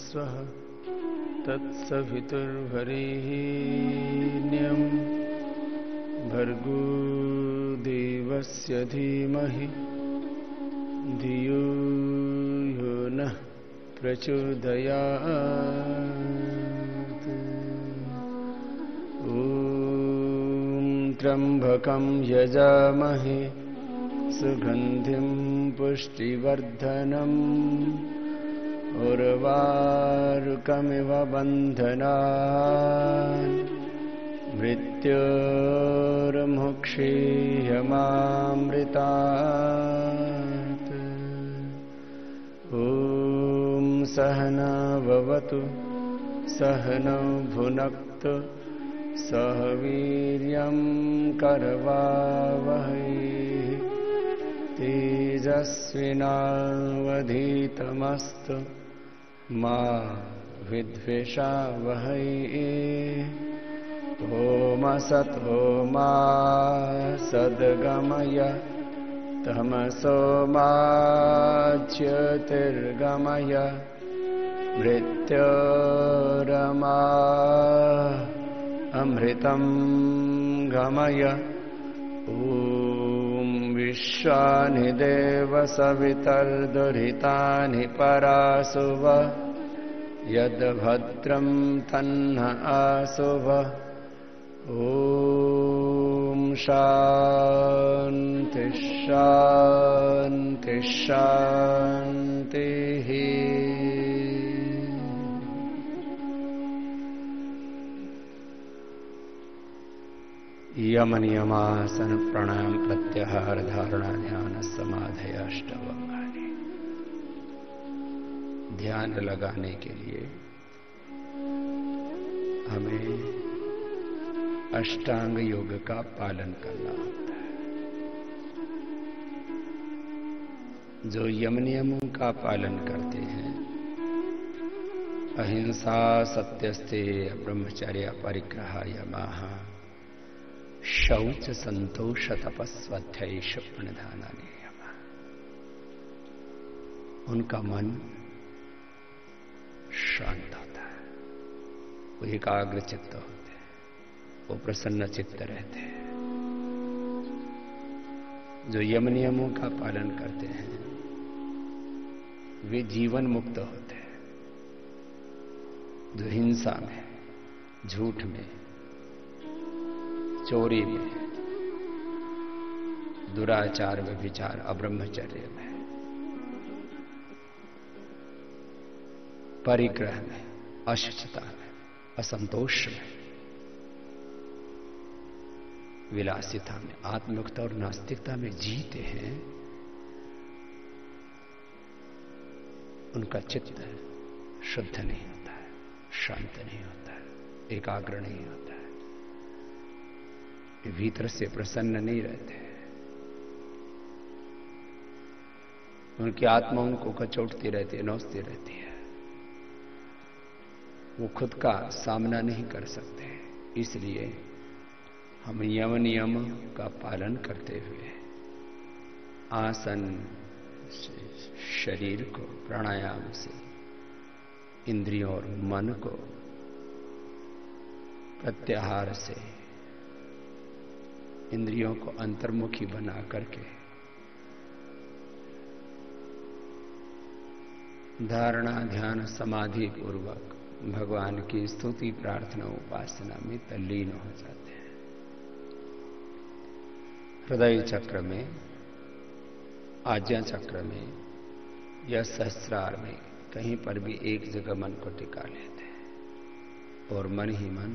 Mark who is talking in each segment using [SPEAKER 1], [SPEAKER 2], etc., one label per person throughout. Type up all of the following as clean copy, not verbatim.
[SPEAKER 1] स्वः तत्सवितुर्वरेण्यं भर्गो देवस्य धीमहि धियो यो नः प्रचोदयात्। ॐ त्र्यम्बकं यजामहे सुगन्धिं पुष्टिवर्धनम् उर्वारुकमिव बन्धनान् मृत्योर्मुक्षीयमामृतात्। ॐ सहना भवतु सहनौ भुनक्तु सह वीर्यं करवावहै तेजस्विनावधीतमस्तु मा विद्विषावहै। ॐ असतो मा सद्गमय तमसो मा ज्योतिर्गमय मृत्योरमा अमृतं गमय। ॐ विश्वानि देव सवितर्दुरितानि परासुव यद्भद्रं तन्न आसुव। ॐ शान्ति शान्ति शान्तिः। यम नियमासन प्राणायाम प्रत्याहार धारणा ध्यान समाधि अष्टांगानि। ध्यान लगाने के लिए हमें अष्टांग योग का पालन करना होता है। जो यम नियमों का पालन करते हैं, अहिंसा सत्यस्तेय ब्रह्मचर्य परिग्रह यमाः शौच संतोष तपस्वाध्याय प्रणिधाना नियम, उनका मन शांत होता है, वो एकाग्र चित्त होते हैं, वो प्रसन्न चित्त रहते हैं। जो यम नियमों का पालन करते हैं वे जीवन मुक्त होते हैं। जो हिंसा में, झूठ में, चोरी में, दुराचार में, विचार अब्रह्मचर्य में, परिग्रह में, अशुचिता में, असंतोष में, विलासिता में, आत्मयुक्ता और नास्तिकता में जीते हैं, उनका चित्त शुद्ध नहीं होता है, शांत नहीं होता है, एकाग्र नहीं होता है, भीतर से प्रसन्न नहीं रहते। उनकी आत्मा उनको कचोटती रहती है, नोचती रहती है। वो खुद का सामना नहीं कर सकते। इसलिए हम यम नियम का पालन करते हुए आसन से शरीर को, प्राणायाम से इंद्रियों और मन को, प्रत्याहार से इंद्रियों को अंतर्मुखी बना करके धारणा ध्यान समाधि पूर्वक भगवान की स्तुति प्रार्थना उपासना में तल्लीन हो जाते हैं। हृदय चक्र में, आज्ञा चक्र में या सहस्रार में कहीं पर भी एक जगह मन को टिका लेते हैं और मन ही मन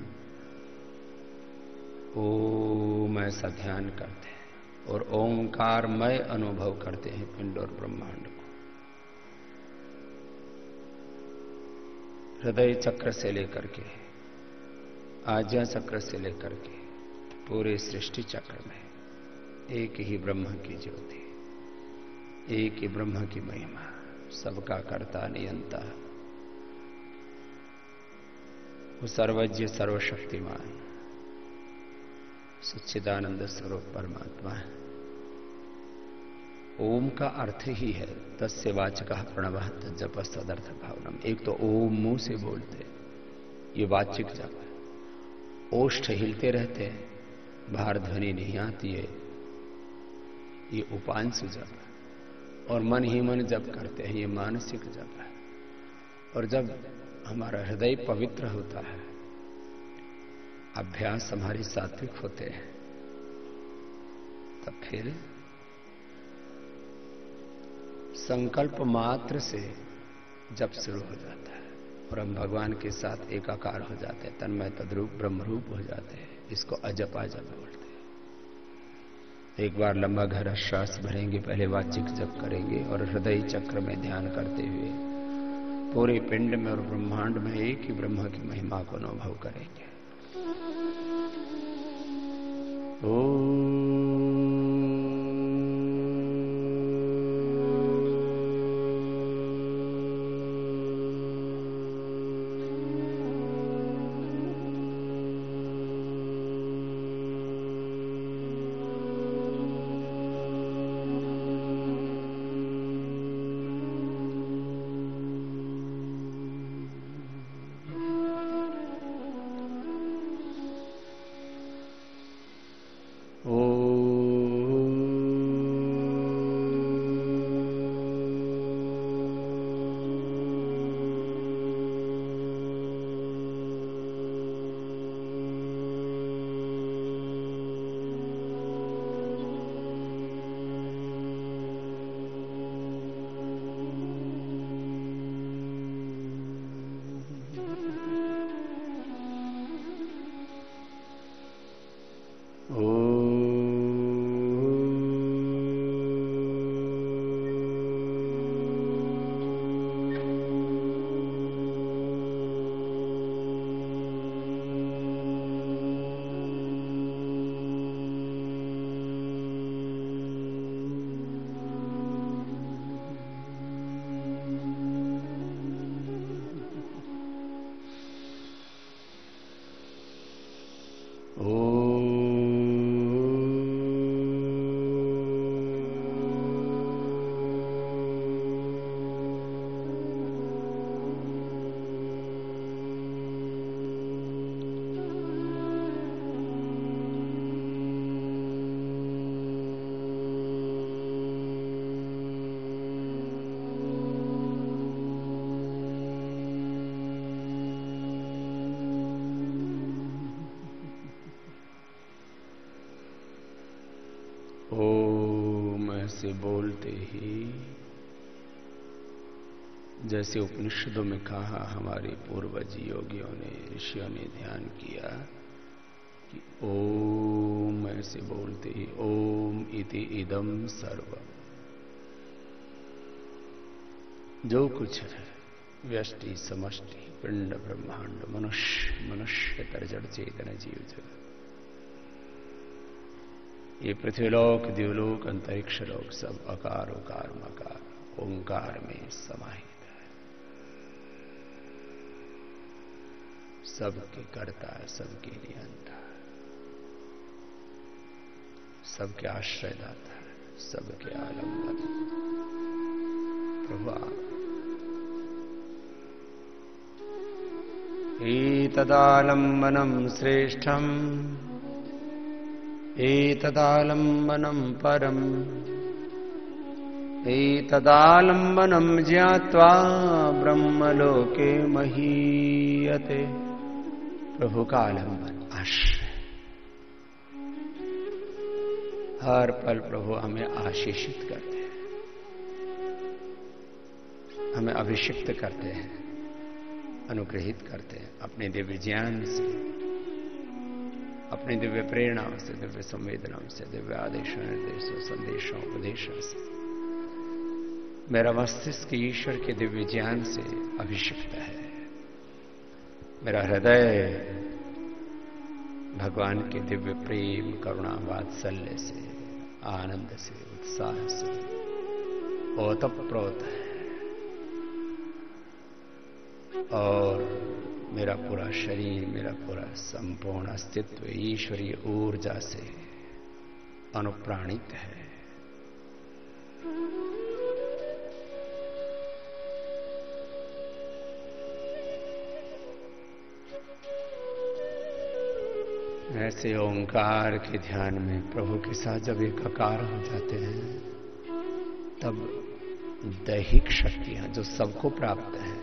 [SPEAKER 1] ओम ऐसा ध्यान करते हैं और ओंकारमय अनुभव करते हैं पिंड और ब्रह्मांड को। हृदय चक्र से लेकर के, आज्ञा चक्र से लेकर के पूरे सृष्टि चक्र में एक ही ब्रह्म की ज्योति, एक ही ब्रह्म की महिमा, सबका कर्ता नियंता, वो सर्वज्ञ सर्वशक्तिमान सच्चिदानंद स्वरूप परमात्मा है। ओम का अर्थ ही है तस्य वाचकः प्रणवः तज्जपः सदर्थ भावनम। एक तो ओम मुंह से बोलते, ये वाचिक जप है। ओष्ठ हिलते रहते हैं, बाहर ध्वनि नहीं आती है, ये उपांशु जप है। और मन ही मन जप करते हैं, ये मानसिक जप है। और जब हमारा हृदय पवित्र होता है, अभ्यास हमारे सात्विक होते हैं, तब फिर संकल्प मात्र से जप शुरू हो जाता है और हम भगवान के साथ एकाकार हो जाते हैं, तन्मय तद्रूप ब्रह्मरूप हो जाते हैं। इसको अजपा जप बोलते हैं। एक बार लंबा गहरा श्वास भरेंगे, पहले वाचिक जप करेंगे और हृदय चक्र में ध्यान करते हुए पूरे पिंड में और ब्रह्मांड में एक ही ब्रह्म की महिमा को अनुभव करेंगे। ओम ऐसे बोलते ही जैसे उपनिषदों में कहा, हमारे पूर्वज योगियों ने, ऋषियों ने ध्यान किया कि ओम ऐसे बोलते ही ओम इति इदम सर्वम, जो कुछ है व्यष्टि समष्टि पिंड ब्रह्मांड मनुष्य तरजड़ चेतन जीव जगत, ये पृथ्वीलोक द्युलोक अंतरिक्ष लोक सब अकार उकार मकार ओंकार में समाहित है। सबके कर्ता है, सबके नियंता है, सबके आश्रयदाता है, सबके आलंबन प्रभु। एतदालंबनम श्रेष्ठम एतदालंबनम परम एतदालंबनम ज्ञात्वा ब्रह्मलोके महीयते। प्रभु का आलंबन, आश्रय। हर पल प्रभु हमें आशीषित करते हैं, हमें अभिषिक्त करते हैं, अनुग्रहित करते हैं अपने दिव्य ज्ञान से, अपनी दिव्य प्रेरणाओं से, दिव्य संवेदनाओं से, दिव्य आदेशों निर्देशों संदेशों उपदेशों से। मेरा मस्तिष्क ईश्वर के दिव्य ज्ञान से अभिषिक्त है। मेरा हृदय भगवान के दिव्य प्रेम करुणा वात्सल्य से, आनंद से, उत्साह से ओतप्रोत है। और मेरा पूरा शरीर, मेरा पूरा संपूर्ण अस्तित्व ईश्वरीय ऊर्जा से अनुप्राणित है। ऐसे ओंकार के ध्यान में प्रभु के साथ जब एकाकार हो जाते हैं तब दैहिक शक्तियां जो सबको प्राप्त है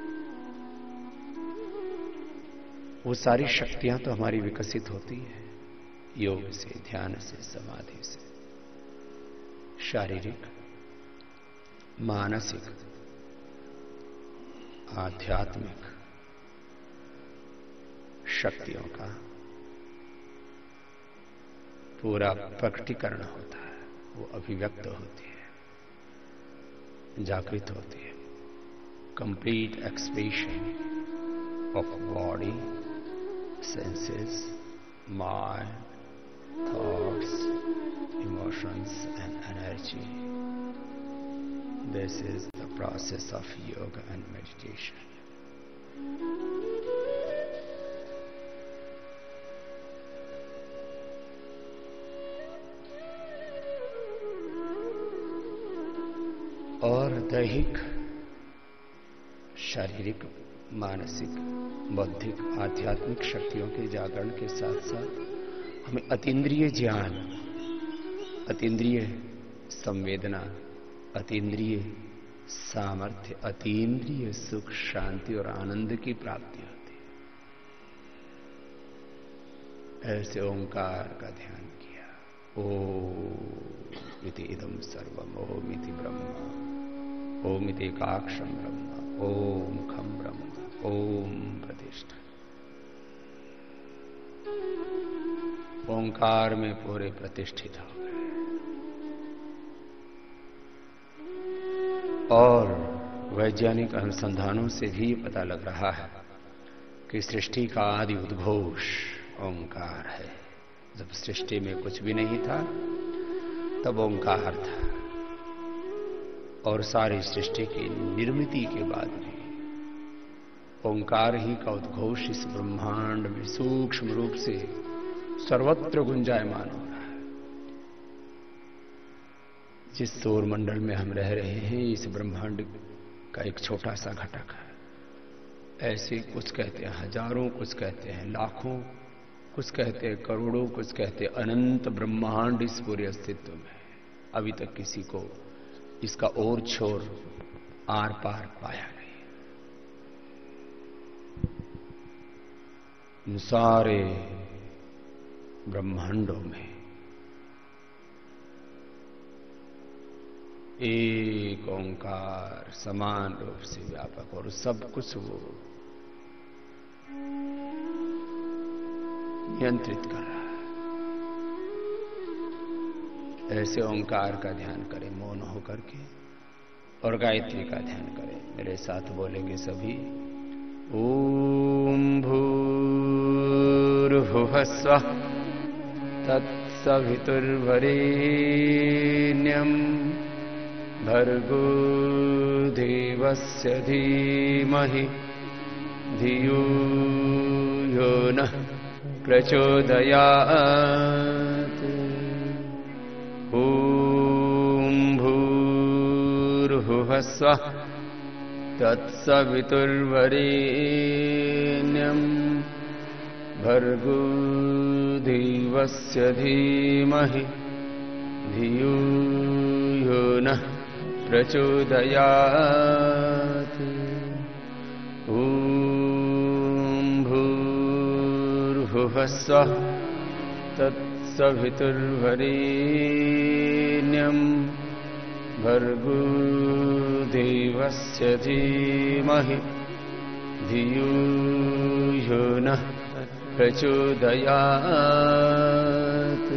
[SPEAKER 1] वो सारी शक्तियां तो हमारी विकसित होती है योग से, ध्यान से, समाधि से। शारीरिक, मानसिक, आध्यात्मिक शक्तियों का पूरा प्रकटीकरण होता है, वो अभिव्यक्त होती है, जागृत होती है। Complete expression of body, senses, mind, thoughts, emotions and energy. This is the process of yoga and meditation. और दैहिक, शारीरिक, मानसिक, बौद्धिक, आध्यात्मिक शक्तियों के जागरण के साथ साथ हमें अतीन्द्रिय ज्ञान, अतीन्द्रिय संवेदना, अतीन्द्रिय सामर्थ्य, अतीन्द्रिय सुख, शांति और आनंद की प्राप्ति होती है। ऐसे ओंकार का ध्यान किया। ओम इति इदं सर्वम, ओम इति ब्रह्म, ओम इति एकाक्षम ब्रह्म, ओम खम ब्रह्म, ओम प्रतिष्ठा। ओंकार में पूरे प्रतिष्ठित हो गए और वैज्ञानिक अनुसंधानों से भी पता लग रहा है कि सृष्टि का आदि उद्घोष ओंकार है। जब सृष्टि में कुछ भी नहीं था तब ओंकार था और सारी सृष्टि की निर्मित के बाद भी ओंकार ही का उद्घोष इस ब्रह्मांड में सूक्ष्म रूप से सर्वत्र गुंजायमान हो रहा है। जिस सौर मंडल में हम रह रहे हैं इस ब्रह्मांड का एक छोटा सा घटक है। ऐसे कुछ कहते हैं हजारों, कुछ कहते हैं लाखों, कुछ कहते हैं करोड़ों, कुछ कहते हैं अनंत ब्रह्मांड इस पूरे अस्तित्व में। अभी तक किसी को इसका और छोर आर पार पाया नहीं। इन सारे ब्रह्मांडों में एक ओंकार समान रूप से व्यापक और सब कुछ वो नियंत्रित कर रहा है। ऐसे ओंकार का ध्यान करें मौन होकर के और गायत्री का ध्यान करें। मेरे साथ बोलेंगे सभी। ओम भूर्भुवः स्वः तत्सवितुर्वरेण्यं भर्गो देवस्य धीमहि धियो यो नः प्रचोदयात्। ॐ भूर्भुवः स्वः तत्सवितुर्वरेण्यं भर्गो देवस्य धीमहि धियो यो नः प्रचोदयात्। ॐ भूर्भुवः स्वः तत्सवितुर्वरेण्यं भर्गो देवस्य धीमहि धियो यो नः प्रचोदयात्।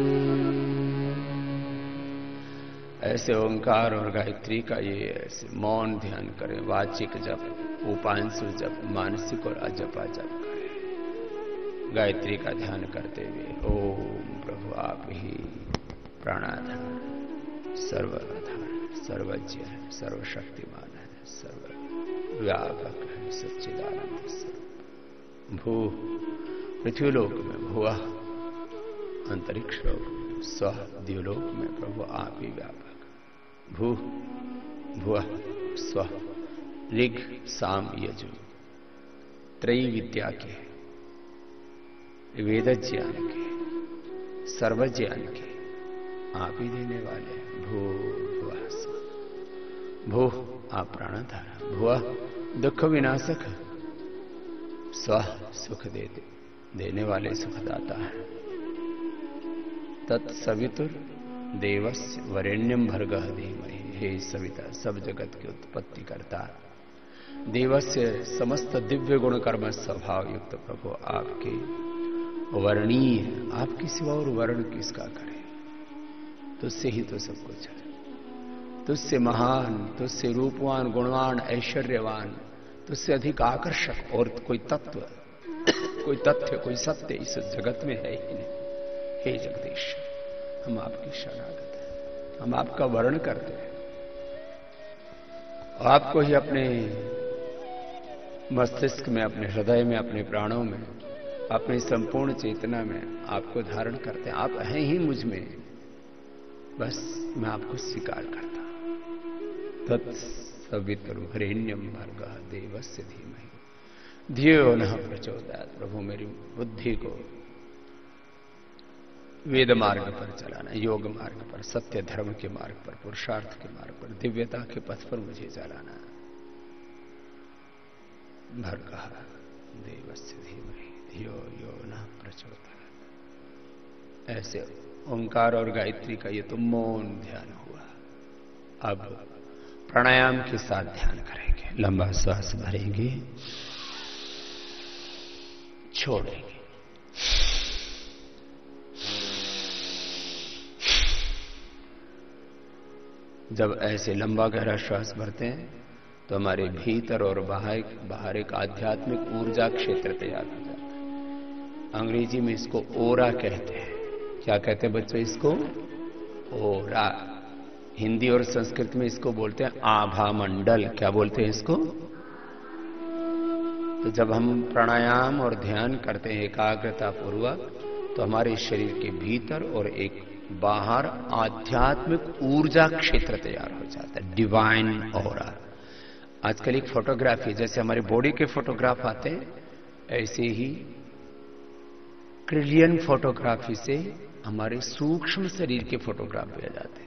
[SPEAKER 1] ऐसे ओंकार और गायत्री का ये ऐसे मौन ध्यान करें। वाचिक जप, उपांशु जप, मानसिक और अजपा जप करें। गायत्री का ध्यान करते हुए ओम प्रभु आप ही प्राणाधार, सर्वाधार, सर्वज्ञ है, सर्वशक्तिमान है, सर्वव्यापक है, सच्चिदानंद स्वरूप। भू पृथ्वीलोक में भुवः, अंतरिक्ष लोक में स्वः, द्युलोक में प्रभु आप ही व्यापक। भू भुवः स्वः, ऋग, साम, यजु त्रयी विद्या के वेद ज्ञान के, सर्व ज्ञान के आप ही देने वाले। भूर्भुवः स्वः। भू आप प्राणधारा, भुवः दुख विनाशक, स्व सुख देने वाले सुखदाता है। तत्सवितुर देवस्य वरेण्यम भर्गः धीमहि। हे सविता, सब जगत की उत्पत्ति करता, देवस्य समस्त दिव्य गुण कर्म स्वभाव युक्त प्रभु आपके वर्णीय, आपकी सिवा और वर्ण किसका करे? तुझसे ही तो सब कुछ है। तुझसे महान, तुझसे रूपवान, गुणवान, ऐश्वर्यवान, तुझसे अधिक आकर्षक और कोई तत्व, कोई तथ्य, कोई सत्य इस जगत में है ही नहीं। हे जगदीश, हम आपकी शरणागत हैं, हम आपका वर्ण करते हैं, आपको ही अपने मस्तिष्क में, अपने हृदय में, अपने प्राणों में, अपनी संपूर्ण चेतना में आपको धारण करते हैं। आप हैं ही मुझ में, बस मैं आपको स्वीकार करता हूं। तत्सवितुर्वरेण्यम भर्गः देवस्य धीमहि धियो नः प्रचोदयात्। प्रभु मेरी बुद्धि को वेद मार्ग पर चलाना, योग मार्ग पर, सत्य धर्म के मार्ग पर, पुरुषार्थ के मार्ग पर, दिव्यता के पथ पर मुझे चलाना। भर्गः देवस्य धीमहि धियो यो नः प्रचोदयात्। ऐसे ओंकार और गायत्री का ये तो मौन ध्यान हुआ। अब प्राणायाम के साथ ध्यान करेंगे। लंबा श्वास भरेंगे, छोड़ेंगे। जब ऐसे लंबा गहरा श्वास भरते हैं तो हमारे भीतर और बाहर एक आध्यात्मिक ऊर्जा क्षेत्र तैयार हो जाता है। अंग्रेजी में इसको ओरा कहते हैं। क्या कहते हैं बच्चों? इसको ओरा। हिंदी और संस्कृत में इसको बोलते हैं आभा मंडल। क्या बोलते हैं इसको? तो जब हम प्राणायाम और ध्यान करते हैं एकाग्रता पूर्वक, तो हमारे शरीर के भीतर और एक बाहर आध्यात्मिक ऊर्जा क्षेत्र तैयार हो जाता है, डिवाइन ऑरा। आजकल एक फोटोग्राफी, जैसे हमारे बॉडी के फोटोग्राफ आते हैं, ऐसे ही ट्रिलियन फोटोग्राफी से हमारे सूक्ष्म शरीर के फोटोग्राफ भी आ जाते हैं।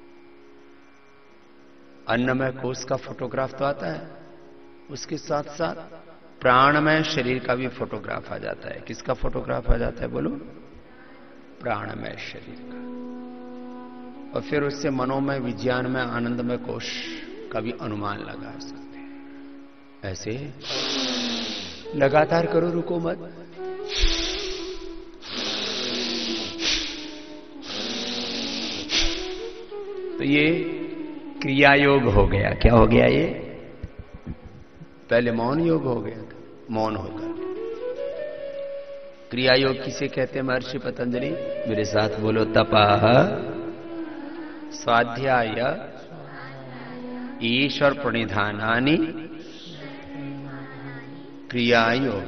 [SPEAKER 1] अन्नमय कोश का फोटोग्राफ तो आता है, उसके साथ साथ प्राणमय शरीर का भी फोटोग्राफ आ जाता है। किसका फोटोग्राफ आ जाता है बोलो? प्राणमय शरीर का। और फिर उससे मनोमय, विज्ञानमय, आनंदमय कोश का भी अनुमान लगा सकते हैं। ऐसे लगातार करो, रुको मत। तो ये क्रिया योग हो गया। क्या हो गया ये? पहले मौन योग हो गया था, मौन होकर। क्रिया योग किसे कहते हैं महर्षि पतंजलि? मेरे साथ बोलो, तपः स्वाध्याय ईश्वर प्रणिधानानि क्रिया योग।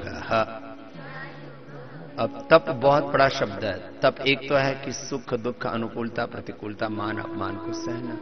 [SPEAKER 1] अब तप बहुत बड़ा शब्द है। तप एक तो है कि सुख दुख, अनुकूलता प्रतिकूलता, मान अपमान को सहना।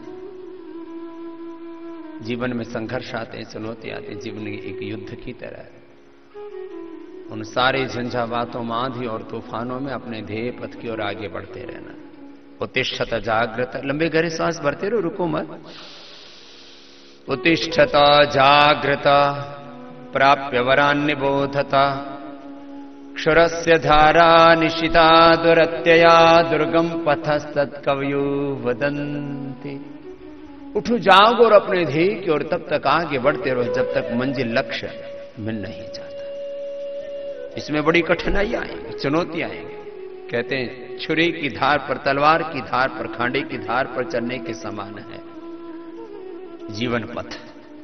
[SPEAKER 1] जीवन में संघर्ष आते हैं, चुनौती आते हैं, जीवन एक युद्ध की तरह है। उन सारे झंझावातों, आंधी और तूफानों में अपने ध्येय पथ की ओर आगे बढ़ते रहना। उत्तिष्ठत जागृत, लंबे गहरे सांस भरते रहो, रुको मत। उत्तिष्ठत जागृत प्राप्य वरान्निबोधता क्षुरस्य धारा निशिता दुरत्यया दुर्गम पथस्तत्कवयो वदन्ति। उठो, जागो और अपने ध्येय की ओर तब तक आगे बढ़ते रहो जब तक मंजिल, लक्ष्य मिल नहीं जाता। इसमें बड़ी कठिनाइयां आएंगी, चुनौतियां आएंगी। कहते हैं छुरी की धार पर, तलवार की धार पर, खांडे की धार पर चलने के समान है जीवन पथ।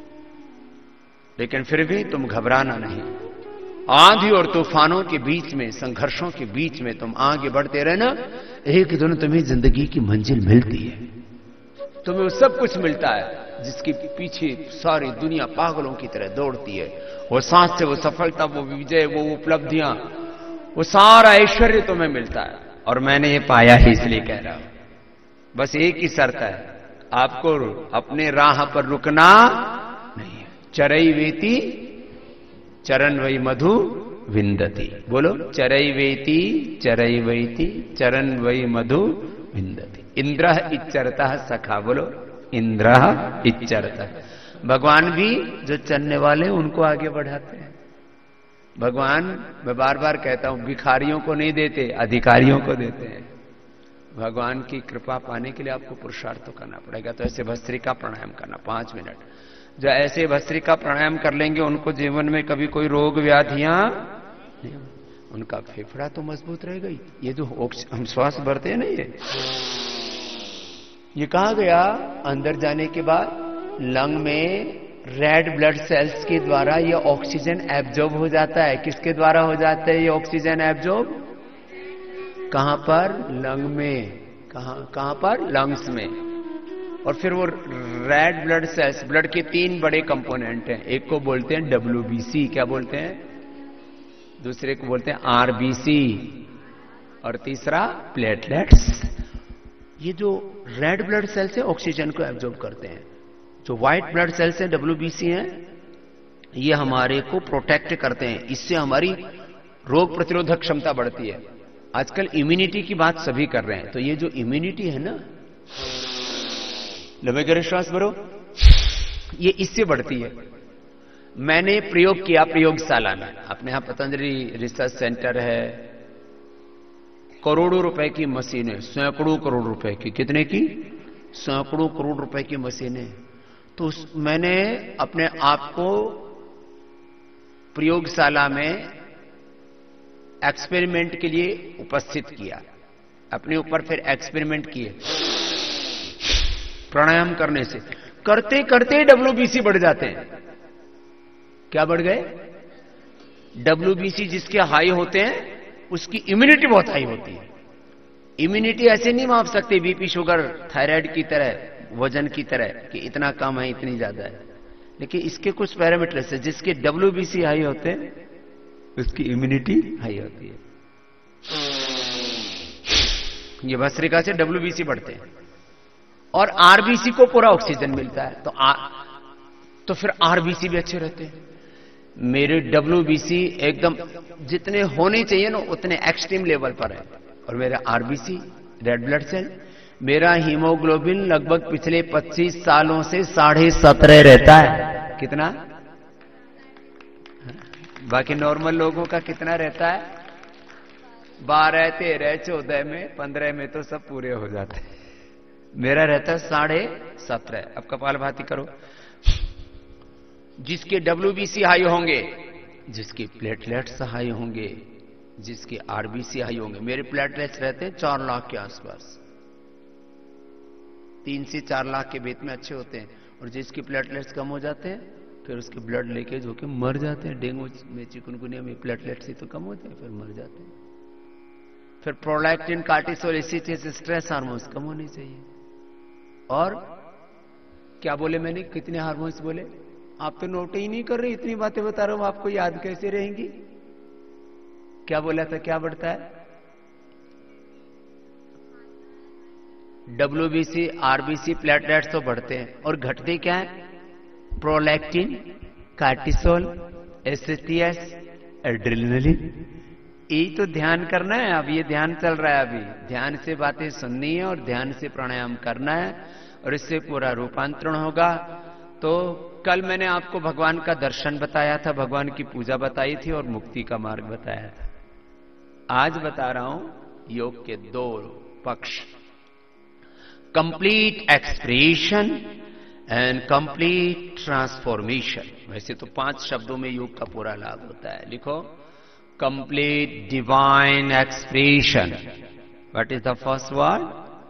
[SPEAKER 1] लेकिन फिर भी तुम घबराना नहीं। आंधी और तूफानों के बीच में, संघर्षों के बीच में तुम आगे बढ़ते रहना। एक दिन तुम्हें जिंदगी की मंजिल मिलती है, तुम्हें सब कुछ मिलता है जिसके पीछे सारी दुनिया पागलों की तरह दौड़ती है। वो सांस से, वो सफलता, वो विजय, वो उपलब्धियां, वो सारा ऐश्वर्य तुम्हें मिलता है। और मैंने ये पाया ही इसलिए कह रहा हूं। बस एक ही शर्त है, आपको अपने राह पर रुकना नहीं है। चरई वेति चरण वही मधु विंदति। बोलो, चरैवेति चरैवैति चरन वै मधु विंदति। इंद्र इच्चरतः सखा। बोलो, इंद्र इच्चरतः। भगवान भी जो चलने वाले उनको आगे बढ़ाते हैं। भगवान, मैं बार बार कहता हूं, भिखारियों को नहीं देते, अधिकारियों को देते हैं। भगवान की कृपा पाने के लिए आपको पुरुषार्थ तो करना पड़ेगा। तो ऐसे भस्त्रिका प्राणायाम करना 5 मिनट। जो ऐसे भस्त्रिका प्राणायाम कर लेंगे उनको जीवन में कभी कोई रोग व्याधियां नहीं, उनका फेफड़ा तो मजबूत रहेगा ही। ये जो हम श्वास भरते हैं ना, ये कहां गया? अंदर जाने के बाद लंग में रेड ब्लड सेल्स के द्वारा ये ऑक्सीजन एब्जॉर्ब हो जाता है। किसके द्वारा हो जाता है ये ऑक्सीजन एब्जॉर्ब? कहां पर? लंग में। कहां पर? लंग्स में। और फिर वो रेड ब्लड सेल्स, ब्लड के 3 बड़े कंपोनेंट हैं। एक को बोलते हैं WBC, क्या बोलते हैं? दूसरे को बोलते हैं RBC, और तीसरा प्लेटलेट्स। ये जो रेड ब्लड सेल्स है ऑक्सीजन को एब्जॉर्ब करते हैं। जो व्हाइट ब्लड सेल्स हैं WBC हैं, ये हमारे को प्रोटेक्ट करते हैं। इससे हमारी रोग प्रतिरोधक क्षमता बढ़ती है। आजकल इम्यूनिटी की बात सभी कर रहे हैं। तो ये जो इम्यूनिटी है ना, लंबे गहरे श्वास भरो, ये इससे बढ़ती है। मैंने प्रयोग किया प्रयोगशाला में। अपने यहां पतंजलि रिसर्च सेंटर है। करोड़ों रुपए की मशीनें, सैकड़ों करोड़ रुपए की। कितने की? सैकड़ों करोड़ रुपए की मशीनें। तो मैंने अपने आप को प्रयोगशाला में एक्सपेरिमेंट के लिए उपस्थित किया। अपने ऊपर फिर एक्सपेरिमेंट किए प्राणायाम करने से। करते करते WBC बढ़ जाते हैं। क्या बढ़ गए? WBC जिसके हाई होते हैं उसकी इम्यूनिटी बहुत हाई होती है। इम्यूनिटी ऐसे नहीं माप सकते बीपी शुगर थायराइड की तरह, वजन की तरह कि इतना कम है इतनी ज्यादा है। लेकिन इसके कुछ पैरामीटर्स है। जिसके WBC हाई होते हैं उसकी इम्यूनिटी हाई होती है। ये भस्त्रिका से WBC बढ़ते हैं और RBC को पूरा ऑक्सीजन मिलता है। तो फिर RBC भी अच्छे रहते हैं। मेरे WBC एकदम जितने होने चाहिए ना उतने एक्सट्रीम लेवल पर है। और मेरा RBC, रेड ब्लड सेल, मेरा हीमोग्लोबिन लगभग पिछले 25 सालों से 17.5 रहता है। कितना? बाकी नॉर्मल लोगों का कितना रहता है? 12, 13, 14 में, 15 में तो सब पूरे हो जाते हैं। मेरा रहता है 17.5। अब कपालभाति करो। जिसके WBC हाई होंगे, जिसके प्लेटलेट्स हाई होंगे, जिसके RBC हाई होंगे। मेरे प्लेटलेट्स रहते हैं 4 लाख के आसपास। 3 से 4 लाख के बीच में अच्छे होते हैं। और जिसके प्लेटलेट्स कम हो जाते हैं फिर उसके ब्लड लीकेज होकर मर जाते हैं। डेंगू में, चिकनगुनिया में प्लेटलेट्स ही तो कम होते हैं, फिर मर जाते हैं। फिर प्रोलैक्टिन, कार्टिसोल, इसी चीज स्ट्रेस हार्मोन्स कम होने चाहिए। और क्या बोले मैंने? कितने हार्मोन्स बोले? आप तो नोट ही नहीं कर रहे। इतनी बातें बता रहा हूं, आपको याद कैसे रहेंगी? क्या बोला था? क्या बढ़ता है? WBC, RBC, प्लेटलेट्स तो बढ़ते हैं। और घटते क्या है? Prolactin, cortisol, SHTS, adrenaline. यही तो ध्यान करना है। अब ये ध्यान चल रहा है। अभी ध्यान से बातें सुननी है और ध्यान से प्राणायाम करना है और इससे पूरा रूपांतरण होगा। तो कल मैंने आपको भगवान का दर्शन बताया था, भगवान की पूजा बताई थी और मुक्ति का मार्ग बताया था। आज बता रहा हूं योग के 2 पक्ष, complete expression and complete transformation. वैसे तो 5 शब्दों में योग का पूरा लाभ होता है। लिखो, complete divine expression. What is the first word?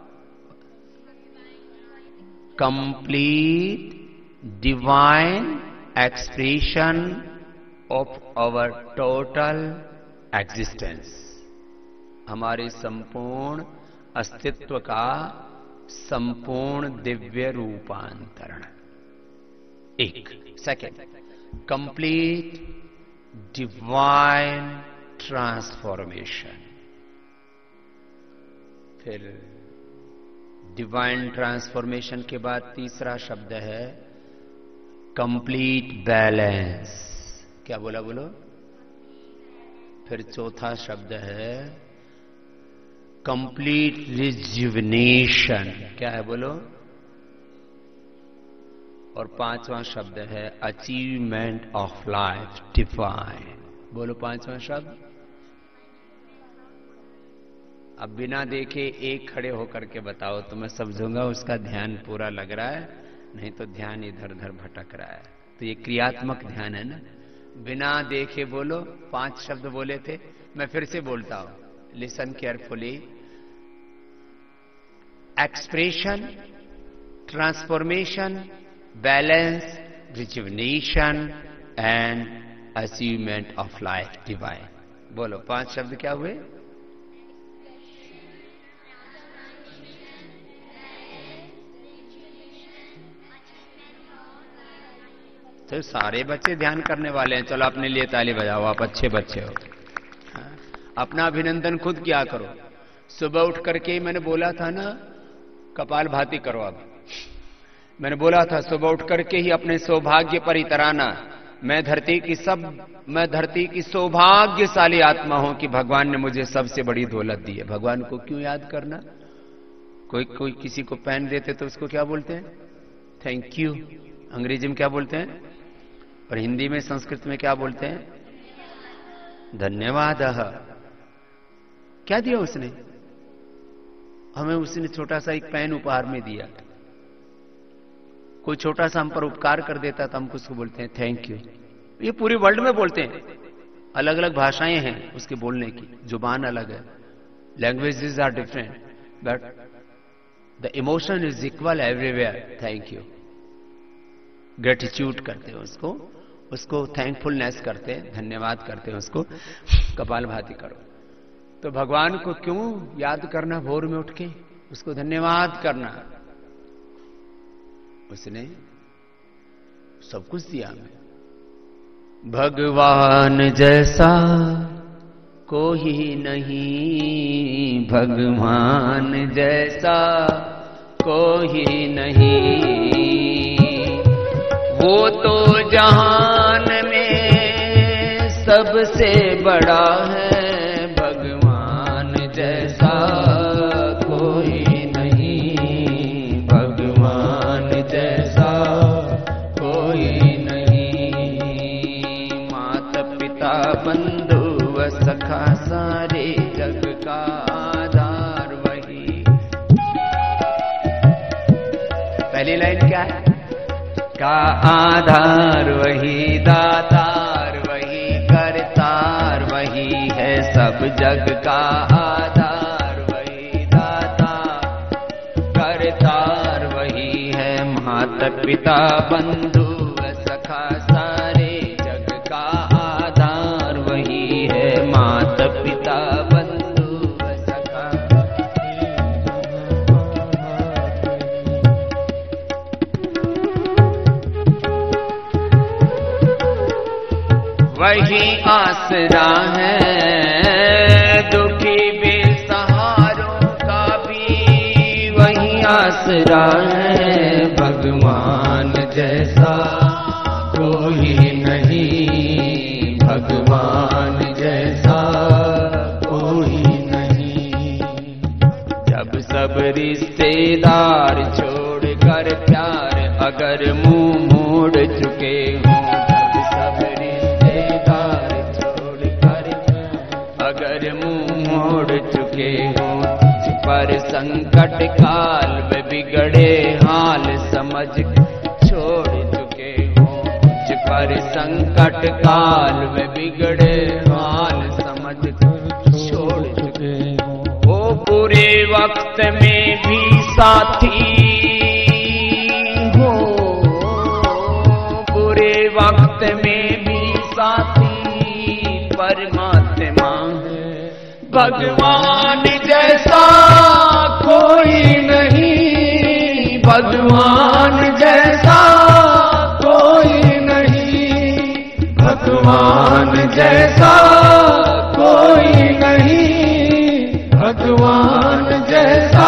[SPEAKER 1] Complete divine expression of our total existence. हमारे संपूर्ण अस्तित्व का संपूर्ण दिव्य रूपांतरण। 1 सेकेंड, कंप्लीट डिवाइन ट्रांसफॉर्मेशन। फिर डिवाइन ट्रांसफॉर्मेशन के बाद तीसरा शब्द है कंप्लीट बैलेंस। क्या बोला? बोलो, फिर चौथा शब्द है कंप्लीट रिजुविनेशन। क्या है बोलो? और पांचवा शब्द है अचीवमेंट ऑफ लाइफ डिवाइन। बोलो पांचवा शब्द। अब बिना देखे एक खड़े होकर के बताओ तो मैं समझूंगा उसका ध्यान पूरा लग रहा है, नहीं तो ध्यान इधर उधर भटक रहा है। तो ये क्रियात्मक ध्यान है ना। बिना देखे बोलो। 5 शब्द बोले थे, मैं फिर से बोलता हूं, listen carefully. Expression, transformation, balance, rejuvenation and achievement of life divine. बोलो 5 शब्द क्या हुए? तो सारे बच्चे ध्यान करने वाले हैं। चलो अपने लिए ताली बजाओ, आप अच्छे बच्चे हो। अपना अभिनंदन खुद किया करो। सुबह उठ करके मैंने बोला था ना, कपाल भाती करो। अब मैंने बोला था सुबह उठ करके ही अपने सौभाग्य पर इतराना। मैं धरती की सौभाग्यशाली आत्मा हूं कि भगवान ने मुझे सबसे बड़ी दौलत दी है। भगवान को क्यों याद करना? कोई किसी को पेन देते तो उसको क्या बोलते हैं? Thank you. अंग्रेजी में क्या बोलते हैं? और हिंदी में, संस्कृत में क्या बोलते हैं? धन्यवाद। क्या दिया उसने हमें? उसने छोटा सा एक पेन उपहार में दिया। कोई छोटा सा हम पर उपकार कर देता तो हम उसको बोलते हैं थैंक यू। ये पूरे वर्ल्ड में बोलते हैं। अलग अलग भाषाएं हैं उसके बोलने की, जुबान अलग है, languages are different, but the emotion is equal everywhere. Thank you. Gratitude करते हैं उसको थैंकफुलनेस करते हैं, धन्यवाद करते हैं उसको। कपाल भाती करो। तो भगवान को क्यों याद करना? भोर में उठ के उसको धन्यवाद करना। उसने सब कुछ दिया हमें। भगवान जैसा कोई नहीं, भगवान जैसा कोई नहीं। वो तो जहान में सबसे बड़ा है, भगवान जैसा कोई नहीं, भगवान जैसा कोई नहीं। माता पिता बंधु व सखा सारे जग का आधार वही। पहली लाइन क्या है? का आधार वही, दातार वही, करतार वही है, सब जग का आधार वही, दातार करतार वही है। माता पिता बंधु सखा सारे जग का आधार वही है, माता पिता बंधु सखा। वही आसरा है दुखी बेसहारों का भी, वही आसरा है। भगवान जैसा कोई नहीं, भगवान जैसा कोई नहीं। जब सब रिश्तेदार छोड़कर प्यार अगर मुंह मोड़ चुके हों, अगर मुंह मोड़ चुके हो, पर संकट काल में बिगड़े हाल समझ छोड़ चुके हो, पर संकट काल में बिगड़े हाल समझ छोड़ चुके हो। वो बुरे वक्त में भी साथी हो, बुरे वक्त में भी साथी परमात्मा है। भगवान जैसा कोई नहीं, भगवान जैसा कोई नहीं, भगवान जैसा कोई नहीं, भगवान जैसा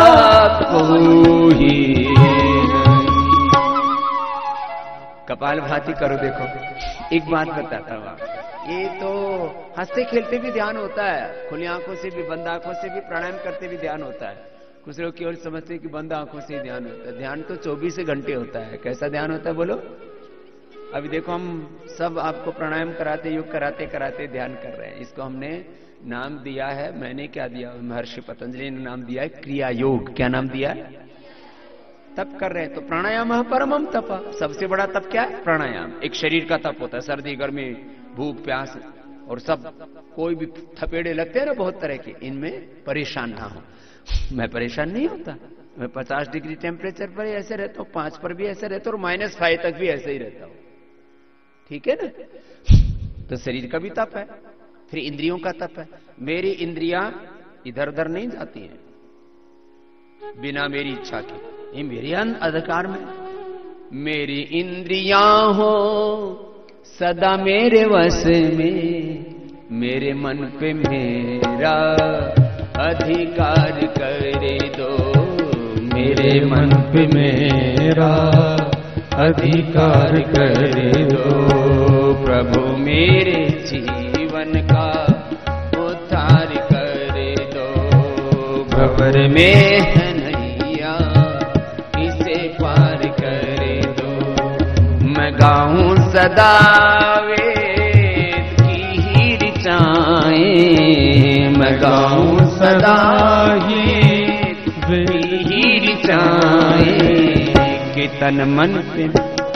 [SPEAKER 1] कोई नहीं। कपाल भाती करो। देखो एक बात बताता हूं आपको। ये तो हंसते खेलते भी ध्यान होता है, खुली आंखों से भी, बंद आंखों से भी प्राणायाम करते भी ध्यान होता है। कुछ लोग केवल समझते हैं कि बंद आंखों से ही ध्यान होता है। ध्यान तो 24 घंटे होता है। कैसा ध्यान होता है बोलो? अभी देखो हम सब आपको प्राणायाम कराते, योग कराते कराते ध्यान कर रहे हैं। इसको हमने नाम दिया है, मैंने क्या दिया, महर्षि पतंजलि ने नाम दिया है क्रिया योग। क्या नाम दिया है? तप कर रहे हैं। तो प्राणायाम परमम तप, सबसे बड़ा तप क्या है? प्राणायाम। एक शरीर का तप होता है, सर्दी गर्मी भूख प्यास और सब कोई भी थपेड़े लगते हैं ना बहुत तरह के, इनमें परेशान ना हो। मैं परेशान नहीं होता, मैं 50 डिग्री टेम्परेचर पर ऐसे रहता हूं, 5 पर भी ऐसे रहता हूं और -5 तक भी ऐसे ही रहता हूं। ठीक है ना? तो शरीर का भी तप है, फिर इंद्रियों का तप है। मेरी इंद्रियां इधर उधर नहीं जाती हैं बिना मेरी इच्छा के, ये मेरे अधिकार में। मेरी इंद्रियां हो सदा मेरे वश में, मेरे मन पे मेरा अधिकार करे दो, मेरे मन पे मेरा अधिकार करे दो। प्रभु मेरे जीवन का उद्धार करे दो, भंवर में है नैया इसे पार करे दो। मैं गाऊं सदा वेद की ही ऋचाएं, मैं गाऊं सदा वेद की ही ऋचाएं, कि तन मन पे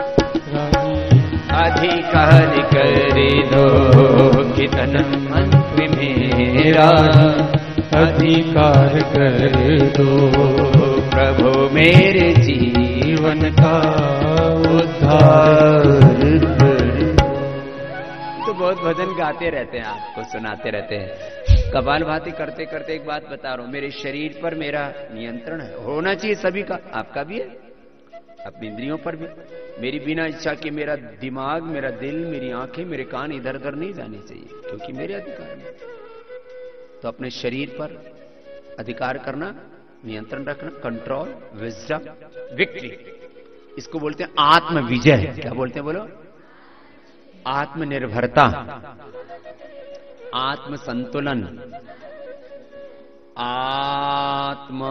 [SPEAKER 1] अधिकार करे दो, कि तन मन पे मेरा अधिकार कर दो। प्रभु मेरे जीवन का उद्धार कर। तो बहुत भजन गाते रहते हैं, आपको सुनाते रहते हैं। कपालभाति करते करते एक बात बता रहा हूं, मेरे शरीर पर मेरा नियंत्रण है, होना चाहिए सभी का, आपका भी है, अपनी इंद्रियों पर भी। मेरी बिना इच्छा के मेरा दिमाग, मेरा दिल, मेरी आंखें, मेरे कान इधर उधर नहीं जाने चाहिए, क्योंकि मेरे अधिकार में। तो अपने शरीर पर अधिकार करना, नियंत्रण रखना, कंट्रोल, विजडम, विक्ट्री, इसको बोलते हैं आत्म विजय। क्या बोलते हैं बोलो? आत्मनिर्भरता, आत्म संतुलन, आत्म,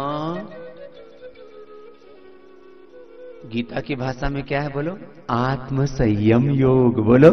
[SPEAKER 1] गीता की भाषा में क्या है बोलो? आत्म संयम योग। बोलो,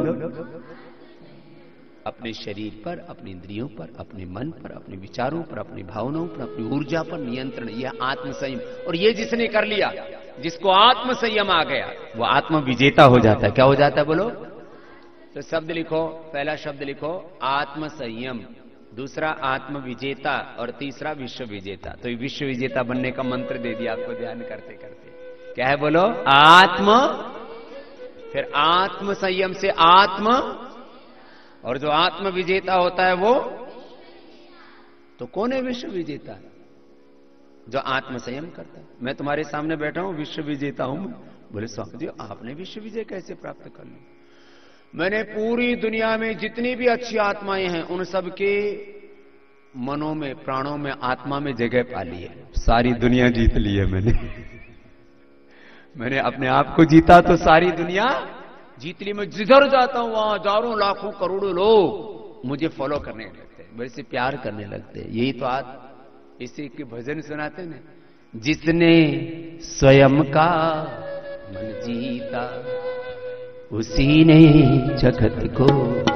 [SPEAKER 1] अपने शरीर पर, अपनी इंद्रियों पर, अपने मन पर, अपने विचारों पर, अपनी भावनाओं पर, अपनी ऊर्जा पर नियंत्रण, यह आत्म संयम। और ये जिसने कर लिया, जिसको आत्म संयम आ गया, वो आत्म विजेता हो जाता है। क्या हो जाता है बोलो? तो शब्द लिखो, पहला शब्द लिखो आत्म संयम, दूसरा आत्म विजेता और तीसरा विश्व विजेता। तो ये विश्व विजेता बनने का मंत्र दे दिया आपको ध्यान करते करते। क्या है बोलो? आत्म, फिर आत्म संयम से आत्म, और जो आत्म विजेता होता है वो, तो कौन है विश्व विजेता? जो आत्म संयम करता है। मैं तुम्हारे सामने बैठा हूं, विश्व विजेता हूं। बोले स्वामी जी आपने विश्व विजय कैसे प्राप्त कर ली? मैंने पूरी दुनिया में जितनी भी अच्छी आत्माएं हैं उन सबके मनों में, प्राणों में, आत्मा में जगह पा ली है। सारी दुनिया जीत ली है मैंने। मैंने अपने आप को जीता तो सारी दुनिया जीत ली। मैं जिधर जाता हूं वहां हजारों लाखों करोड़ों लोग मुझे फॉलो करने लगते हैं, मेरे से प्यार करने लगते हैं। यही तो आज इसी के भजन सुनाते ना, जिसने स्वयं का मन जीता उसी ने जगत को।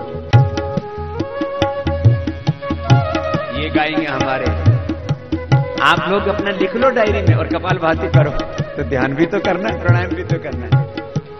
[SPEAKER 1] ये गाएंगे हमारे। आप लोग अपना लिख लो डायरी में और कपालभाति करो, तो ध्यान भी तो करना है, प्राणायाम भी तो करना है।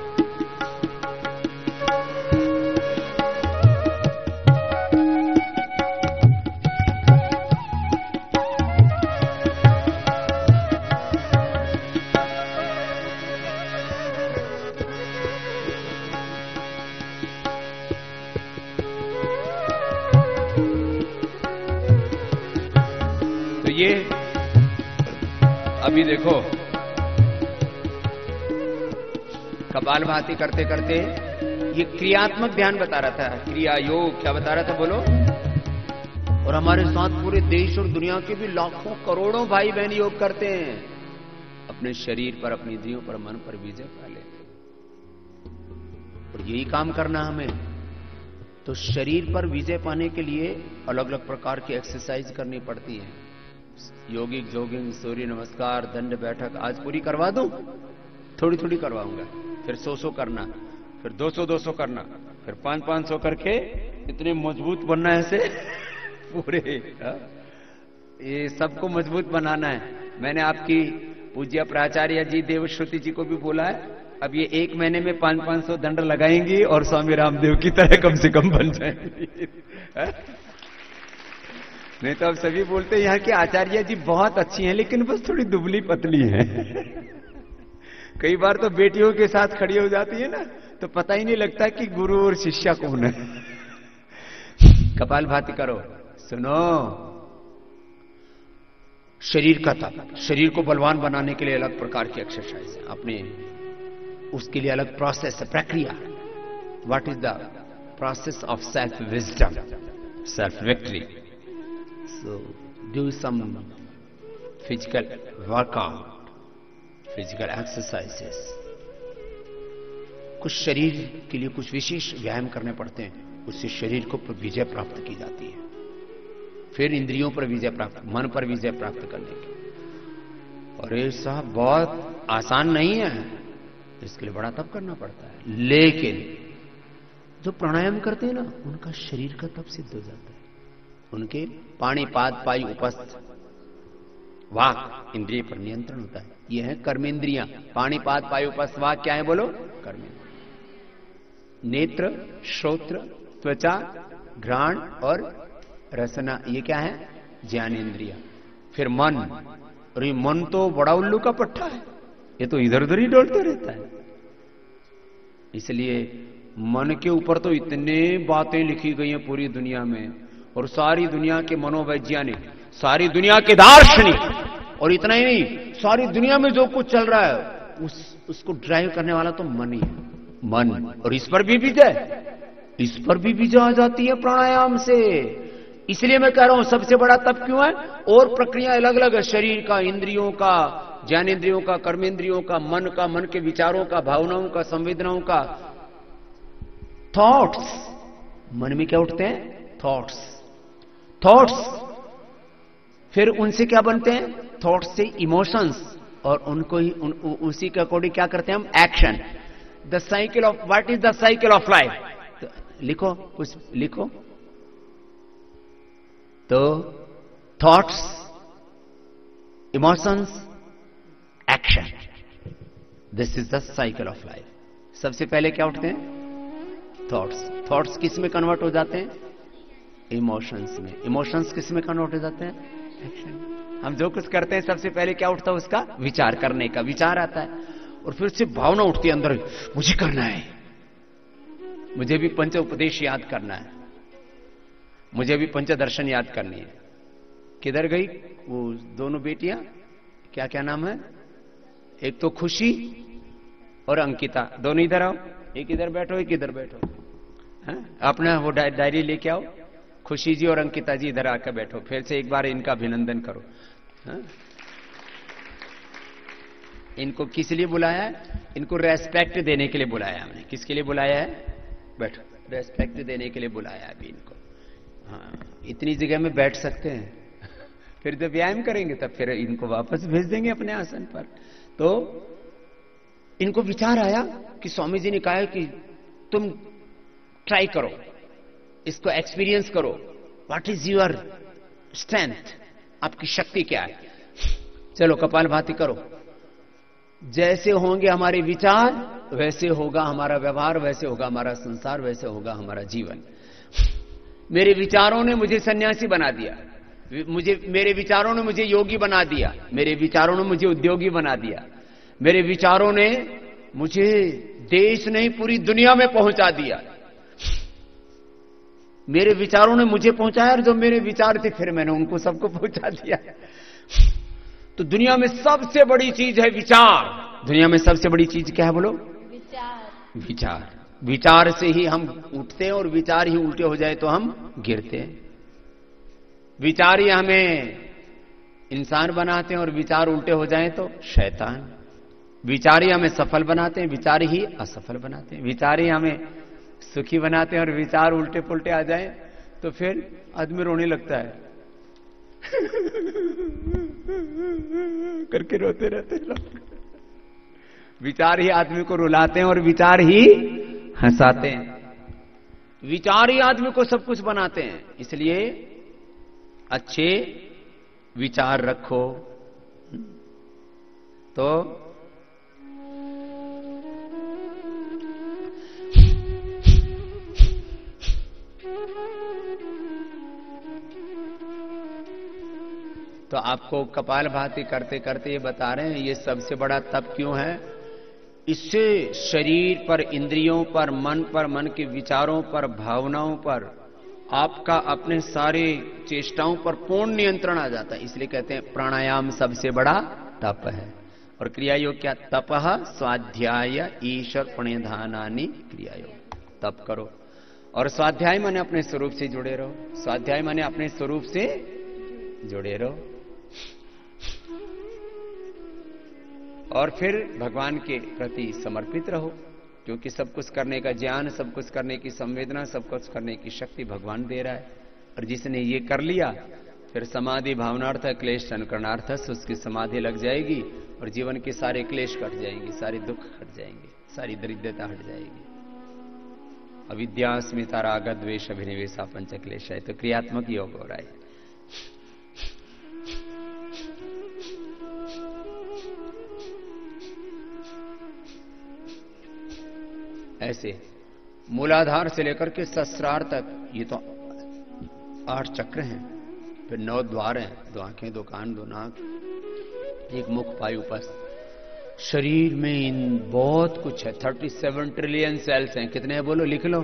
[SPEAKER 1] ये अभी देखो कपालभाति करते करते ये क्रियात्मक ध्यान बता रहा था, क्रिया योग क्या बता रहा था बोलो? और हमारे साथ पूरे देश और दुनिया के भी लाखों करोड़ों भाई बहन योग करते हैं, अपने शरीर पर, अपनी इंद्रियों पर, मन पर विजय पा लेते। और यही काम करना हमें। तो शरीर पर विजय पाने के लिए अलग अलग प्रकार की एक्सरसाइज करनी पड़ती है। योगिक, जोगिंग, सूर्य नमस्कार, दंड बैठक आज पूरी करवा दूं? थोड़ी थोड़ी करवाऊंगा। फिर 100 करना, फिर 200 करना, फिर 500 करके इतने मजबूत बनना है ऐसे पूरे। ये सबको मजबूत बनाना है। मैंने आपकी पूज्य प्राचार्य जी देवश्रुति जी को भी बोला है, अब ये 1 महीने में 500 दंड लगाएंगी और स्वामी रामदेव की तरह कम से कम बन जाएंगी। नहीं तो अब सभी बोलते हैं यहाँ के आचार्य जी बहुत अच्छी हैं, लेकिन बस थोड़ी दुबली पतली हैं। कई बार तो बेटियों के साथ खड़ी हो जाती है ना, तो पता ही नहीं लगता कि गुरु और शिष्या कौन है। कपालभाति करो, सुनो। शरीर का तप, शरीर को बलवान बनाने के लिए अलग प्रकार की एक्सरसाइज है, अपने उसके लिए अलग प्रोसेस है, प्रक्रिया। What is the process of self wisdom, self victory? So do some physical workout, physical exercises. कुछ शरीर के लिए कुछ विशेष व्यायाम करने पड़ते हैं, उससे शरीर को विजय प्राप्त की जाती है। फिर इंद्रियों पर विजय प्राप्त, मन पर विजय प्राप्त करने की। और ये सब बहुत आसान नहीं है, इसके लिए बड़ा तप करना पड़ता है। लेकिन जो प्राणायाम करते हैं ना, उनका शरीर का तप सिद्ध हो जाता है। उनके पाणिपाद पायु उपस्थ वाक इंद्रिय पर नियंत्रण होता है। ये है कर्मेंद्रियां। पाणिपाद पायु उपस्थ वाक क्या है बोलो? कर्मेंद्रिय। नेत्र, श्रोत्र, त्वचा, घ्राण और रसना, ये क्या है? ज्ञानेंद्रिय। फिर मन, और ये मन तो बड़ा उल्लू का पट्टा है, ये तो इधर उधर ही डोलते रहता है। इसलिए मन के ऊपर तो इतने बातें लिखी गई हैं पूरी दुनिया में, और सारी दुनिया के मनोवैज्ञानिक, सारी दुनिया के दार्शनिक, और इतना ही नहीं, सारी दुनिया में जो कुछ चल रहा है उसको ड्राइव करने वाला तो मन ही है। मन, और इस पर भी विजय, इस पर भी विजय आ जाती है प्राणायाम से। इसलिए मैं कह रहा हूं सबसे बड़ा तप क्यों है? और प्रक्रिया अलग अलग है, शरीर का, इंद्रियों का, ज्ञानेंद्रियों का, कर्मेंद्रियों का, मन के विचारों का, भावनाओं का, संवेदनाओं का, थॉट्स। मन में क्या उठते हैं? थॉट्स। फिर उनसे क्या बनते हैं? थॉट्स से इमोशंस, और उनको ही उसी के अकॉर्डिंग क्या करते हैं हम? Action. The cycle of, what is the cycle of life? लिखो, कुछ लिखो। तो thoughts, emotions, action, this is the cycle of life. सबसे पहले क्या उठते हैं? थॉट्स किस में कन्वर्ट हो जाते हैं? इमोशंस में। इमोशंस किस में कन्वर्ट हो जाते हैं? एक्शन। हम जो कुछ करते हैं सबसे पहले क्या उठता है? उसका विचार करने का विचार आता है, और फिर उससे भावना उठती है अंदर, मुझे करना है, मुझे भी पंच उपदेश याद करना है, मुझे भी पंचदर्शन याद करनी है। किधर गई वो दोनों बेटियां? क्या क्या नाम है? एक तो खुशी और अंकिता, दोनों इधर आओ। एक इधर बैठो, एक इधर बैठो। अपना वो डायरी लेके आओ। खुशी जी और अंकिता जी इधर आकर बैठो। फिर से एक बार इनका अभिनंदन करो। इनको किस लिए बुलाया है? इनको रेस्पेक्ट देने के लिए बुलाया हमने। किसके लिए बुलाया है? बैठो, रेस्पेक्ट देने के लिए बुलाया है अभी इनको। हाँ, इतनी जगह में बैठ सकते हैं। फिर जब व्यायाम करेंगे तब फिर इनको वापस भेज देंगे अपने आसन पर। तो इनको विचार आया कि स्वामी जी ने कहा है कि तुम ट्राई करो, इसको एक्सपीरियंस करो। What is your strength? आपकी शक्ति क्या है? चलो कपालभाति करो। जैसे होंगे हमारे विचार, वैसे होगा हमारा व्यवहार, वैसे होगा हमारा संसार, वैसे होगा हमारा जीवन। मेरे विचारों ने मुझे सन्यासी बना दिया, मेरे विचारों ने मुझे योगी बना दिया, मेरे विचारों ने मुझे उद्योगी बना दिया, मेरे विचारों ने मुझे देश नहीं पूरी दुनिया में पहुंचा दिया। मेरे विचारों ने मुझे पहुंचाया, और जो मेरे विचार थे फिर मैंने उनको सबको पहुंचा दिया। तो दुनिया में सबसे बड़ी चीज है विचार। दुनिया में सबसे बड़ी चीज क्या है बोलो? विचार। विचार से ही हम उठते हैं, और विचार ही उल्टे हो जाए तो हम गिरते हैं। विचार ही हमें इंसान बनाते हैं, और विचार उल्टे हो जाए तो शैतान। विचार ही हमें सफल बनाते हैं, विचार ही असफल बनाते हैं। विचार ही हमें सुखी बनाते हैं और विचार उल्टे पुल्टे आ जाएं तो फिर आदमी रोने लगता है। करके रोते रहते लोग। विचार ही आदमी को रुलाते हैं और विचार ही हंसाते हैं। विचार ही आदमी को सब कुछ बनाते हैं। इसलिए अच्छे विचार रखो तो आपको कपालभाति करते करते ये बता रहे हैं ये सबसे बड़ा तप क्यों है। इससे शरीर पर, इंद्रियों पर, मन के विचारों पर, भावनाओं पर, आपका अपने सारे चेष्टाओं पर पूर्ण नियंत्रण आ जाता है। इसलिए कहते हैं प्राणायाम सबसे बड़ा तप है। और क्रिया योग क्या? तपः स्वाध्याय ईश्वर प्रणिधानानि क्रिया योग। तप करो और स्वाध्याय माने अपने स्वरूप से जुड़े रहो। स्वाध्याय माने अपने स्वरूप से जुड़े रहो और फिर भगवान के प्रति समर्पित रहो, क्योंकि सब कुछ करने का ज्ञान, सब कुछ करने की संवेदना, सब कुछ करने की शक्ति भगवान दे रहा है। और जिसने ये कर लिया फिर समाधि भावनार्थ क्लेश अनुकरणार्थ उसकी समाधि लग जाएगी और जीवन के सारे क्लेश कट जाएंगे, सारे दुख हट जाएंगे, सारी दरिद्रता हट जाएगी। अविद्या अस्मिता राग द्वेष अभिनिवेशा पंच क्लेश है। तो क्रियात्मक योग हो रहा है। ऐसे मूलाधार से लेकर के सहस्रार तक ये तो 8 चक्र हैं, फिर 9 द्वार हैं, 2 आंखें, 2 कान, 2 नाक, 1 मुख, पायु, पस। शरीर में इन बहुत कुछ है। 37 ट्रिलियन सेल्स हैं। कितने हैं बोलो, लिख लो।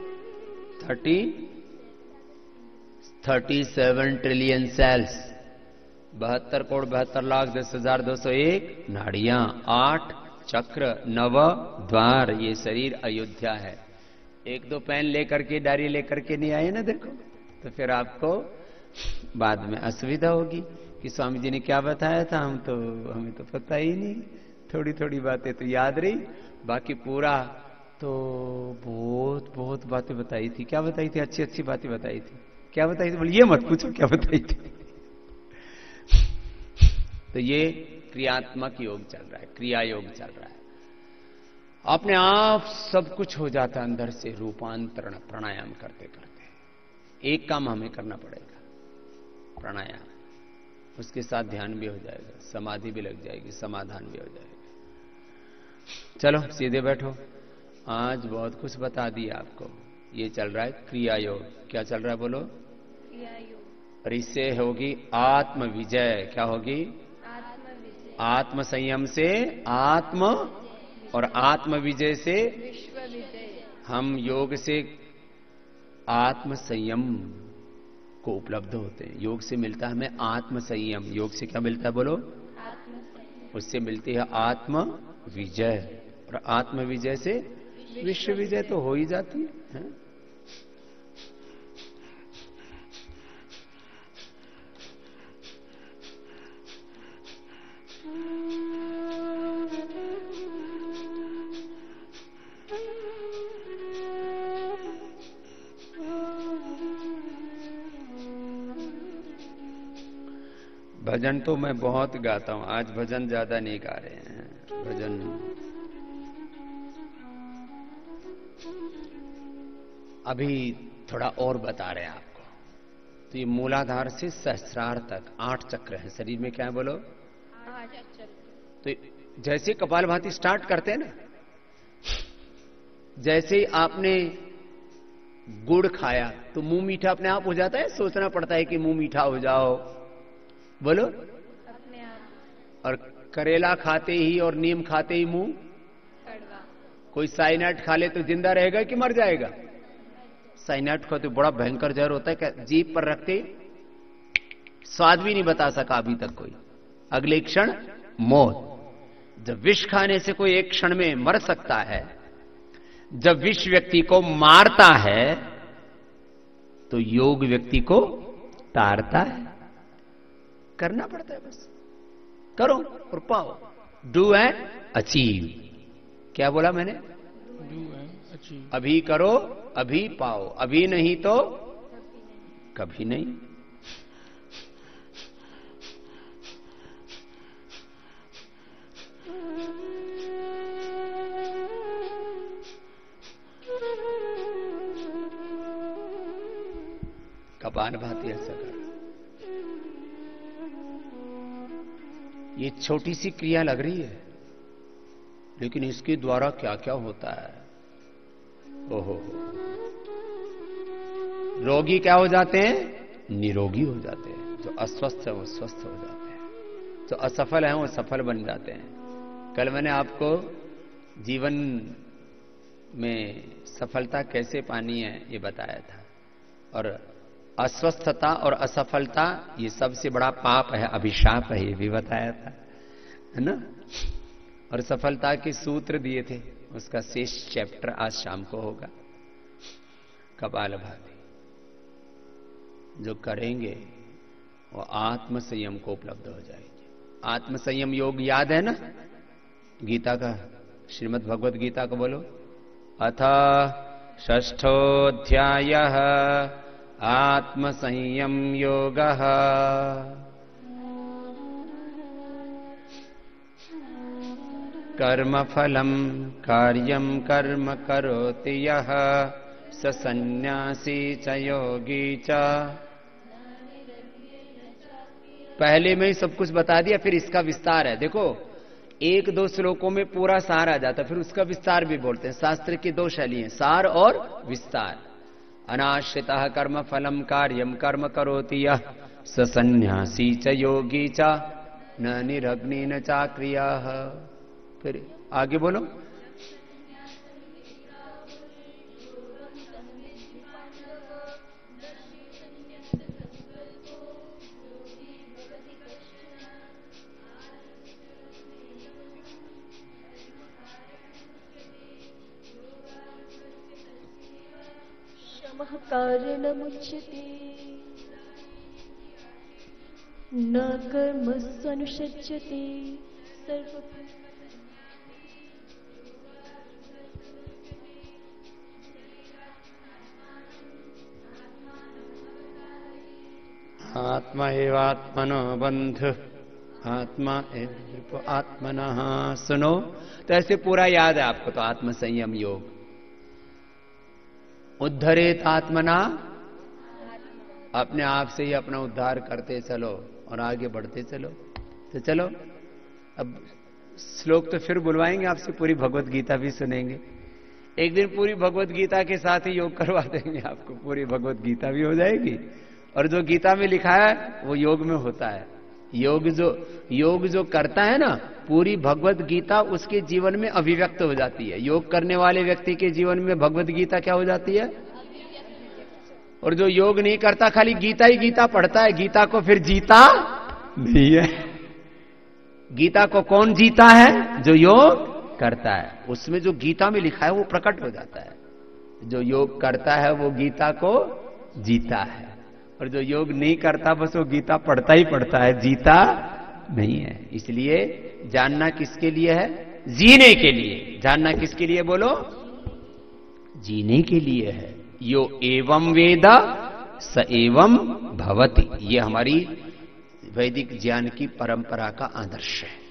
[SPEAKER 1] 37 ट्रिलियन सेल्स, 72 करोड़ 72 लाख 10,201 नाड़ियां, 8 चक्र, 9 द्वार। ये शरीर अयोध्या है। 1-2 पेन लेकर के, डायरी लेकर के नहीं आए ना देखो, तो फिर आपको बाद में असुविधा होगी कि स्वामी जी ने क्या बताया था, हमें तो पता ही नहीं। थोड़ी थोड़ी बातें तो याद रही, बाकी पूरा तो बहुत बातें बताई थी। क्या बताई थी? अच्छी अच्छी बातें बताई थी। क्या बताई थी? बोले ये मत पूछो क्या बताई थी। तो ये क्रियात्मक योग चल रहा है, क्रिया योग चल रहा है। अपने आप सब कुछ हो जाता है अंदर से रूपांतरण प्राणायाम करते करते। एक काम हमें करना पड़ेगा, प्राणायाम। उसके साथ ध्यान भी हो जाएगा, समाधि भी लग जाएगी, समाधान भी हो जाएगा। चलो सीधे बैठो। आज बहुत कुछ बता दिया आपको। ये चल रहा है क्रिया योग। क्या चल रहा है बोलो? क्रिया योग। और इससे होगी आत्म विजय। क्या होगी? आत्म संयम से आत्म, और आत्म विजय से विश्व विजय। हम योग से आत्म संयम को उपलब्ध होते हैं। योग से मिलता है हमें आत्म संयम। योग से क्या मिलता है बोलो? आत्म संयम। उससे मिलती है आत्म विजय, और आत्म विजय से विश्व विजय तो हो ही जाती है। भजन तो मैं बहुत गाता हूं, आज भजन ज्यादा नहीं गा रहे हैं। भजन अभी थोड़ा और बता रहे हैं आपको। तो ये मूलाधार से सहस्रार तक 8 चक्र है शरीर में। क्या है बोलो? 8 चक्र। तो जैसे कपालभाति स्टार्ट करते हैं ना, जैसे ही आपने गुड़ खाया तो मुंह मीठा अपने आप हो जाता है? सोचना पड़ता है कि मुंह मीठा हो जाओ, बोलो अपने आप। और करेला खाते ही और नीम खाते ही मुंह कड़वा। कोई साइनाइड खा ले तो जिंदा रहेगा कि मर जाएगा? साइनाइड का तो बड़ा भयंकर जहर होता है, क्या जीभ पर रखते स्वाद भी नहीं बता सका अभी तक कोई, अगले क्षण मौत। जब विष खाने से कोई एक क्षण में मर सकता है, जब विष व्यक्ति को मारता है, तो योग व्यक्ति को तारता है। करना पड़ता है, बस करो और पाओ। Do and achieve. क्या बोला मैंने? डू एंड अभी करो अभी पाओ, अभी नहीं तो कभी नहीं। कपालभाति ऐसा कर। ये छोटी सी क्रिया लग रही है, लेकिन इसके द्वारा क्या क्या होता है। ओहो, रोगी क्या हो जाते हैं? निरोगी हो जाते हैं। जो अस्वस्थ है वो स्वस्थ हो जाते हैं, जो असफल है वो सफल बन जाते हैं। कल मैंने आपको जीवन में सफलता कैसे पानी है ये बताया था, और अस्वस्थता और असफलता ये सबसे बड़ा पाप है, अभिशाप है, ये भी बताया था, है ना। और सफलता के सूत्र दिए थे, उसका शेष चैप्टर आज शाम को होगा। कपालभाति जो करेंगे वो आत्म संयम को उपलब्ध हो जाएगी। आत्म संयम योग याद है ना, गीता का, श्रीमद् भगवद गीता को बोलो। अथ षष्ठोऽध्यायः आत्म संयम योगः। कर्मफलम कार्यम कर्म करोति यः स सन्न्यासी च योगी च। पहले में ही सब कुछ बता दिया, फिर इसका विस्तार है। देखो, एक दो श्लोकों में पूरा सार आ जाता, फिर उसका विस्तार भी बोलते हैं। शास्त्र की दो शैली हैं, सार और विस्तार। अनाश्रितः कर्म फलम कार्यम कर्म करोति यः स सन्न्यासी च योगी च न निरग्नि न चाक्रियः। फिर आगे बोलो।
[SPEAKER 2] शमः कारणमुच्यते न कर्मस्वनुषज्यते सर्वभूत।
[SPEAKER 1] आत्मा एवात्मनो बंधु आत्मा एव आत्मनः। सुनो, तो ऐसे पूरा याद है आपको तो। आत्म संयम योग, उद्धरेत आत्मना, अपने आप से ही अपना उद्धार करते चलो और आगे बढ़ते चलो। तो चलो, अब श्लोक तो फिर बुलवाएंगे आपसे, पूरी भगवत गीता भी सुनेंगे। एक दिन पूरी भगवत गीता के साथ ही योग करवा देंगे आपको। पूरी भगवत गीता भी हो जाएगी, और जो गीता में लिखा है वो योग में होता है। योग जो करता है ना, पूरी भगवत गीता उसके जीवन में अभिव्यक्त हो जाती है। योग करने वाले व्यक्ति के जीवन में भगवत गीता क्या हो जाती है? और जो योग नहीं करता, खाली गीता ही गीता पढ़ता है, गीता को फिर जीता नहीं है। गीता को कौन जीता है? जो योग करता है। उसमें जो गीता में लिखा है वो प्रकट हो जाता है। जो योग करता है वो गीता को जीता है, और जो योग नहीं करता बस वो गीता पढ़ता ही पढ़ता है, जीता नहीं है। इसलिए जानना किसके लिए है? जीने के लिए। जानना किसके लिए बोलो? जीने के लिए है। यो एवं वेद स एवं भवति, ये हमारी वैदिक ज्ञान की परंपरा का आदर्श है।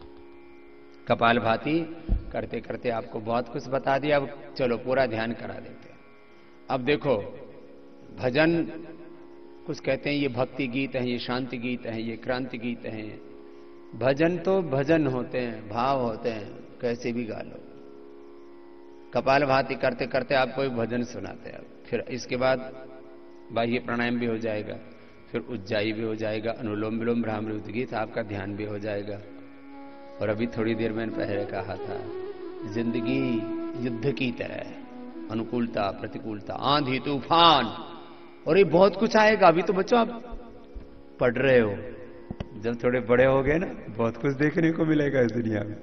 [SPEAKER 1] कपालभाति करते करते आपको बहुत कुछ बता दिया। अब चलो पूरा ध्यान करा देते हैं। अब देखो, भजन कुछ कहते हैं ये भक्ति गीत है, ये शांति गीत है, ये क्रांति गीत है। भजन तो भजन होते हैं, भाव होते हैं, कैसे भी गा लो। कपालभाति करते करते आपको एक भजन सुनाते हैं। फिर इसके बाद बाह्य प्राणायाम भी हो जाएगा, फिर उज्जाई भी हो जाएगा, अनुलोम विलोम भ्रामरी उद्गीत, आपका ध्यान भी हो जाएगा। और अभी थोड़ी देर मैंने पहले कहा था, जिंदगी युद्ध की तरह, अनुकूलता प्रतिकूलता, आंधी तूफान, और ये बहुत कुछ आएगा। अभी तो बच्चों आप पढ़ रहे हो, जब थोड़े बड़े हो गए ना, बहुत कुछ देखने को मिलेगा इस दुनिया में।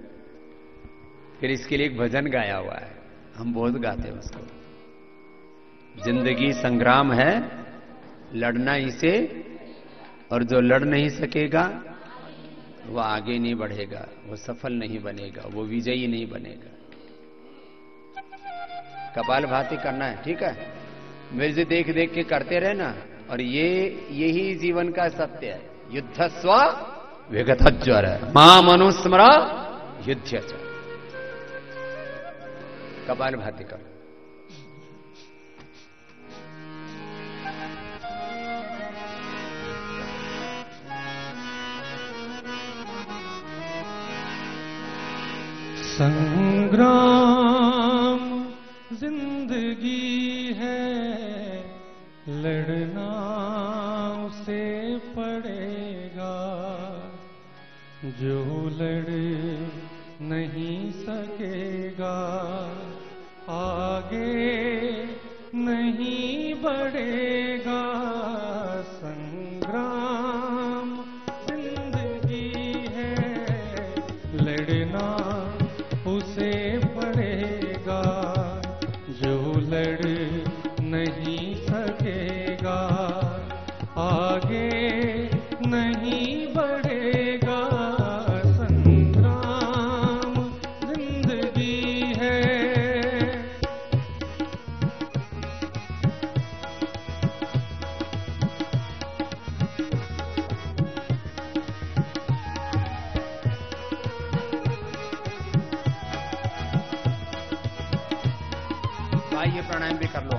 [SPEAKER 1] फिर इसके लिए एक भजन गाया हुआ है, हम बहुत गाते हैं उसको। जिंदगी संग्राम है, लड़ना इसे, और जो लड़ नहीं सकेगा वो आगे नहीं बढ़ेगा, वो सफल नहीं बनेगा, वो विजयी नहीं बनेगा। कपालभाति करना है, ठीक है। मेरे से देख देख के करते रहना, और यही जीवन का सत्य है। युद्धस्व विगतज्वर मां मनुस्मरा युद्ध। कपालभाति करो।
[SPEAKER 3] संग्राम जिंदगी है, लड़ना उसे पड़ेगा। जो लड़ नहीं सकेगा आगे नहीं बढ़ेगा। संग्राम जिंदगी है, लड़ना उसे पड़ेगा। जो लड़ नहीं सकेगा आगे नहीं बढ़ेगा। संग्राम जिंदगी है।
[SPEAKER 1] आइए प्राणायाम भी कर लो।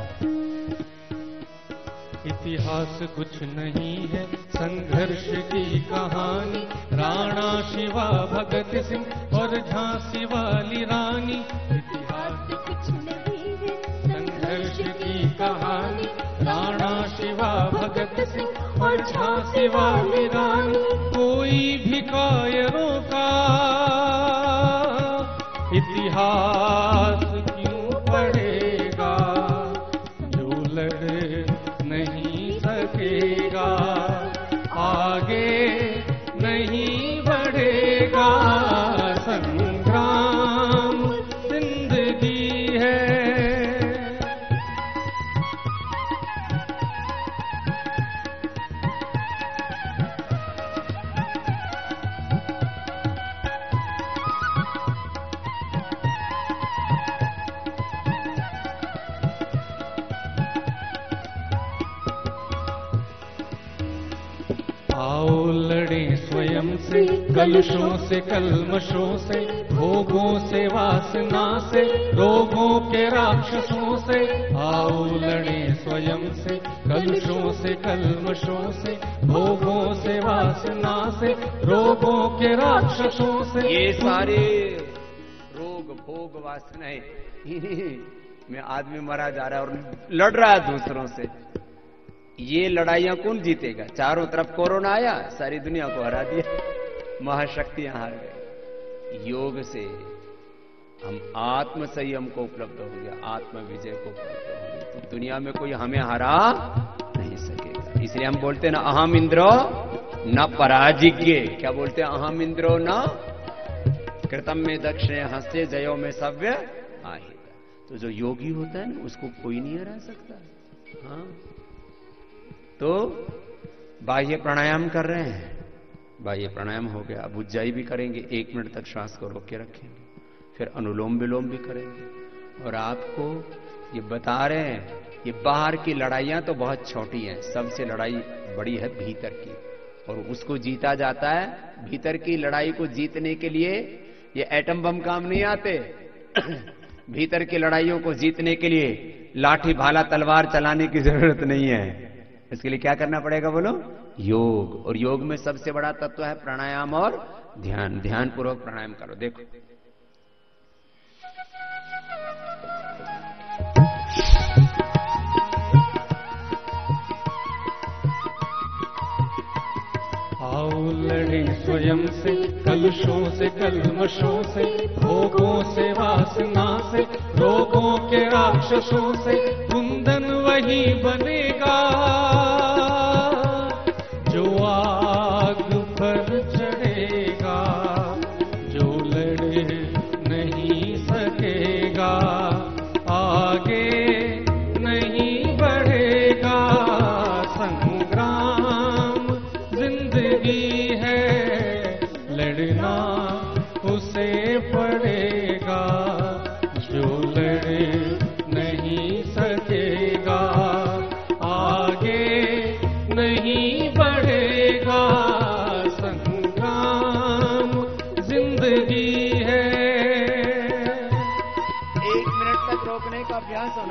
[SPEAKER 3] इतिहास कुछ नहीं है संघर्ष की कहानी। राणा शिवा भगत सिंह और झांसी वाली रानी।
[SPEAKER 2] इतिहास कुछ नहीं है
[SPEAKER 3] संघर्ष की कहानी। राणा शिवा भगत सिंह और झांसी वाली रानी। कोई भी कायरों का इतिहास क्यों पढ़ेगा। जो लड़ नहीं सकेगा आगे नहीं बढ़ेगा। संग्राम जिंदगी है। आओ लड़े स्वयं से, कलुषों से कलमशों से, भोगों से वासना से, रोगों के राक्षसों से। आओ लड़े स्वयं से, कलुषों से कलमशों से, भोगों से वासना से, रोगों के राक्षसों से।
[SPEAKER 1] ये सारे रोग भोग वासनाएं में आदमी मरा जा रहा है और लड़ रहा है दूसरों से। ये लड़ाइयां कौन जीतेगा। चारों तरफ कोरोना आया, सारी दुनिया को हरा दिया, महाशक्तियां हार गई। योग से हम आत्म संयम को उपलब्ध हो गया, आत्म विजय को उपलब्ध हो गया, तो दुनिया में कोई हमें हरा नहीं सकेगा। इसलिए हम बोलते हैं ना, अहम इंद्रो न पराजिज्ञ। क्या बोलते हैं, अहम इंद्रो न कृतम में दक्षिणे हंसे जयो में सव्य आहिता। तो जो योगी होता है ना, उसको कोई नहीं हरा सकता। हाँ, तो बाह्य प्राणायाम कर रहे हैं, बाह्य प्राणायाम हो गया। अब उज्जाई भी करेंगे, 1 मिनट तक श्वास को रोक के रखेंगे, फिर अनुलोम विलोम भी करेंगे। और आपको ये बता रहे हैं, ये बाहर की लड़ाइयां तो बहुत छोटी हैं, सबसे लड़ाई बड़ी है भीतर की, और उसको जीता जाता है। भीतर की लड़ाई को जीतने के लिए ये एटम बम काम नहीं आते। भीतर की लड़ाइयों को जीतने के लिए लाठी भाला तलवार चलाने की जरूरत नहीं है। इसके लिए क्या करना पड़ेगा बोलो, योग। और योग में सबसे बड़ा तत्व है प्राणायाम और ध्यान। ध्यान पूर्वक प्राणायाम करो। देखो,
[SPEAKER 3] आओ लड़े स्वयं से, कलुषों से कलमशों से, भोगों से वासना से, रोगों के राक्षसों से। कुंदन वही बनेगा जो आग पर चढ़ेगा। जो लड़ नहीं सकेगा आगे नहीं बढ़ेगा। संग्राम जिंदगी है, लड़ना उसे पड़ेगा। जो लड़ नहीं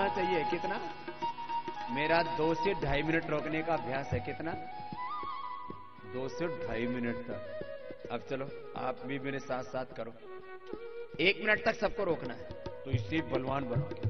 [SPEAKER 1] रोकना चाहिए। कितना? मेरा 2 से 2.5 मिनट रोकने का अभ्यास है। कितना? 2 से 2.5 मिनट तक। अब चलो आप भी मेरे साथ साथ करो। 1 मिनट तक सबको रोकना है, तो इससे बलवान बनोगे।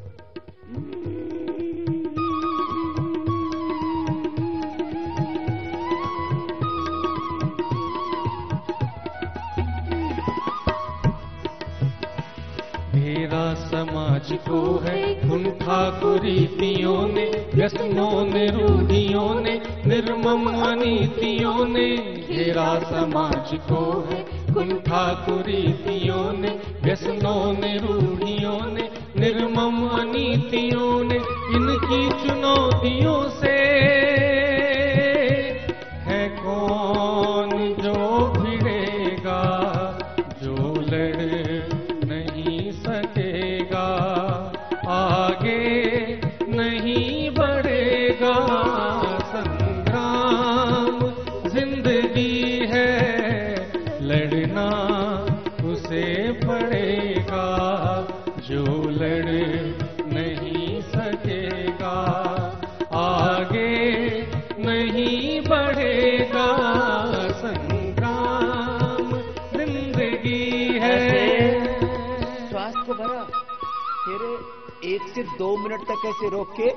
[SPEAKER 3] घेरा समाज को है कुंठा कुरीतियों ने, व्यसनों ने, रूढ़ियों ने, निर्मम अनीतियों ने। घेरा समाज को है कुंठा कुरीतियों ने, व्यसनों ने, रूढ़ियों ने, निर्मम अनीतियों ने। इनकी चुनौतियों से है कौन जो भिड़ेगा, जो लड़ नहीं सकेगा, आगे नहीं बढ़ेगा। संग्राम जिंदगी है, लड़ना उसे पड़ेगा, जो लड़ नहीं सकेगा, आगे नहीं बढ़ेगा। संग्राम जिंदगी है।
[SPEAKER 1] श्वास को भरा, फिर 1 से 2 मिनट तक ऐसे रोक के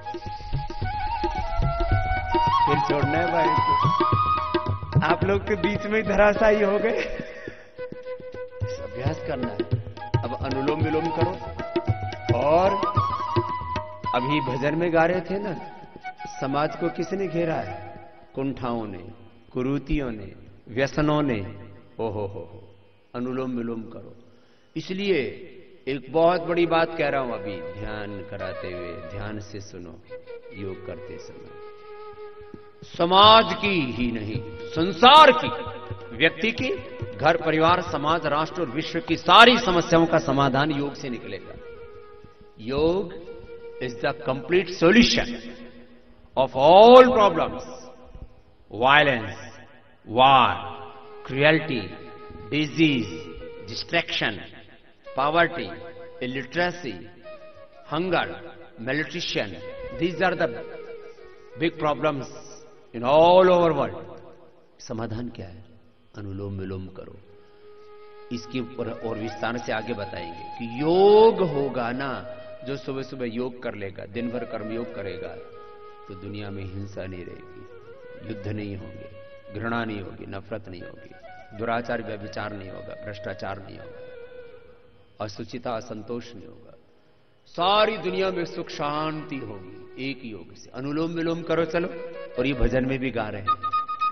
[SPEAKER 1] फिर छोड़ना है भाई को। आप लोग के बीच में ही धराशायी हो गए। अभ्यास करना है। अब अनुलोम विलोम करो। और अभी भजन में गा रहे थे ना, समाज को किसने घेरा है? कुंठाओं ने, कुरीतियों ने, व्यसनों ने। हो अनुलोम विलोम करो। इसलिए एक बहुत बड़ी बात कह रहा हूं अभी, ध्यान कराते हुए ध्यान से सुनो। योग करते समय समाज की ही नहीं, संसार की, व्यक्ति की, घर, परिवार, समाज, राष्ट्र और विश्व की सारी समस्याओं का समाधान योग से निकलेगा। Yoga is the complete solution of all problems. Violence, war, cruelty, disease, distraction, poverty, illiteracy, hunger, malnutrition. These are the big problems in all over world. समाधान क्या है? अनुलोम विलोम करो। इसके ऊपर और विस्तार से आगे बताएंगे कि योग होगा ना, जो सुबह सुबह योग कर लेगा, दिन भर कर्मयोग करेगा, तो दुनिया में हिंसा नहीं रहेगी, युद्ध नहीं होंगे, घृणा नहीं होगी, नफरत नहीं होगी, दुराचार व्यभिचार नहीं होगा, भ्रष्टाचार नहीं होगा, असुचिता असंतोष नहीं होगा, सारी दुनिया में सुख शांति होगी एक योग से। अनुलोम विलोम करो चलो। और ये भजन में भी गा रहे हैं।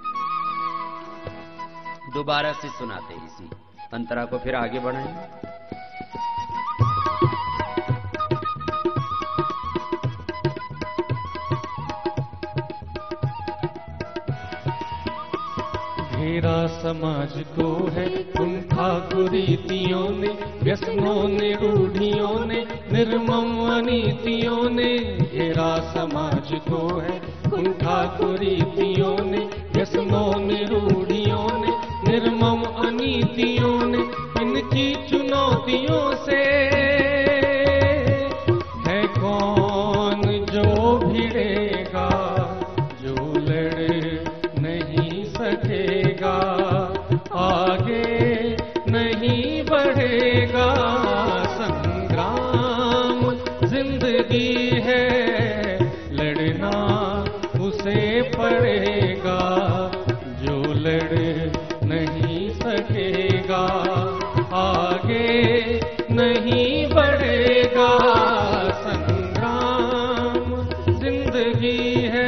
[SPEAKER 1] दोबारा से सुनाते हैं इसी अंतरा को, फिर आगे बढ़ेंगे।
[SPEAKER 3] घेरा समाज को है कुंठा कुरीतियों ने, व्यसनों ने, रूढ़ियों ने, निर्मम अनीतियों ने। घेरा समाज को है कुंठा कुरीतियों ने, व्यसनों ने, रूढ़ियों ने, निर्मम अनीतियों ने। इनकी चुनौतियों से है कौन जो भिड़ेगा, जो लड़ नहीं सकेगा, आगे नहीं बढ़ेगा। संग्राम जिंदगी है, लड़ना उसे पड़ेगा, जो लड़ नहीं सकेगा, आगे नहीं बढ़ेगा। संग्राम जिंदगी है।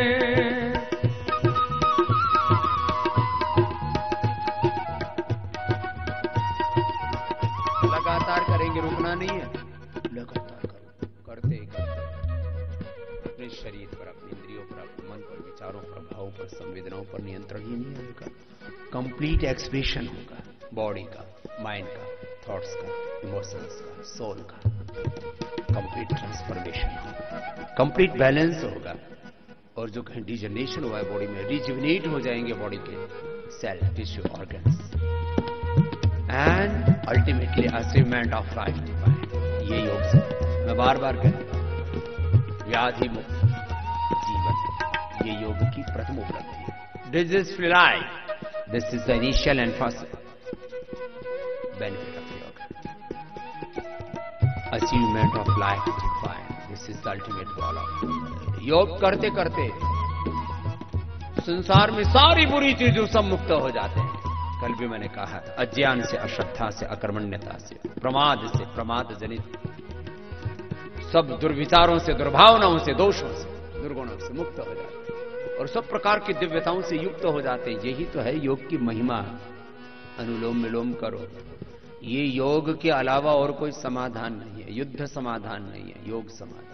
[SPEAKER 1] लगातार करेंगे, रुकना नहीं है, लगातार करो, करते ही करते। अपने शरीर पर, अपने इंद्रियों पर, अपने मन पर, विचारों पर, भावों पर, संवेदनाओं पर नियंत्रण ही नहीं आएगा। कंप्लीट एक्सप्रेशन होगा बॉडी का, माइंड का, थॉट्स का, इमोशंस का, सोल का। कंप्लीट ट्रांसफॉर्मेशन होगा, कंप्लीट बैलेंस होगा। और जो कहीं डिजनरेशन हुआ है बॉडी में, रिजुविनेट हो जाएंगे बॉडी के cell, tissue, organs. And ultimately achievement of life divine. ये योग से मैं बार बार कहूंगा, व्याधि मुक्त जीवन, ये योग की प्रथम उपलब्धि है। Disease free life, this is the initial and first benefit of yoga. Achievement of life is defined, this is the ultimate goal of yoga. करते करते संसार में सारी बुरी चीजों से मुक्त हो जाते हैं। कल भी मैंने कहा था, अज्ञान से, अश्रद्धा से, अकर्मण्यता से, प्रमाद से, प्रमाद जनित सब दुर्विचारों से, दुर्भावनाओं से, दोषों से, दुर्गुणों से मुक्त हो जाते हैं और सब प्रकार की दिव्यताओं से युक्त हो जाते हैं। यही तो है योग की महिमा। अनुलोम विलोम करो, ये योग के अलावा और कोई समाधान नहीं है। युद्ध समाधान नहीं है, योग समाधान।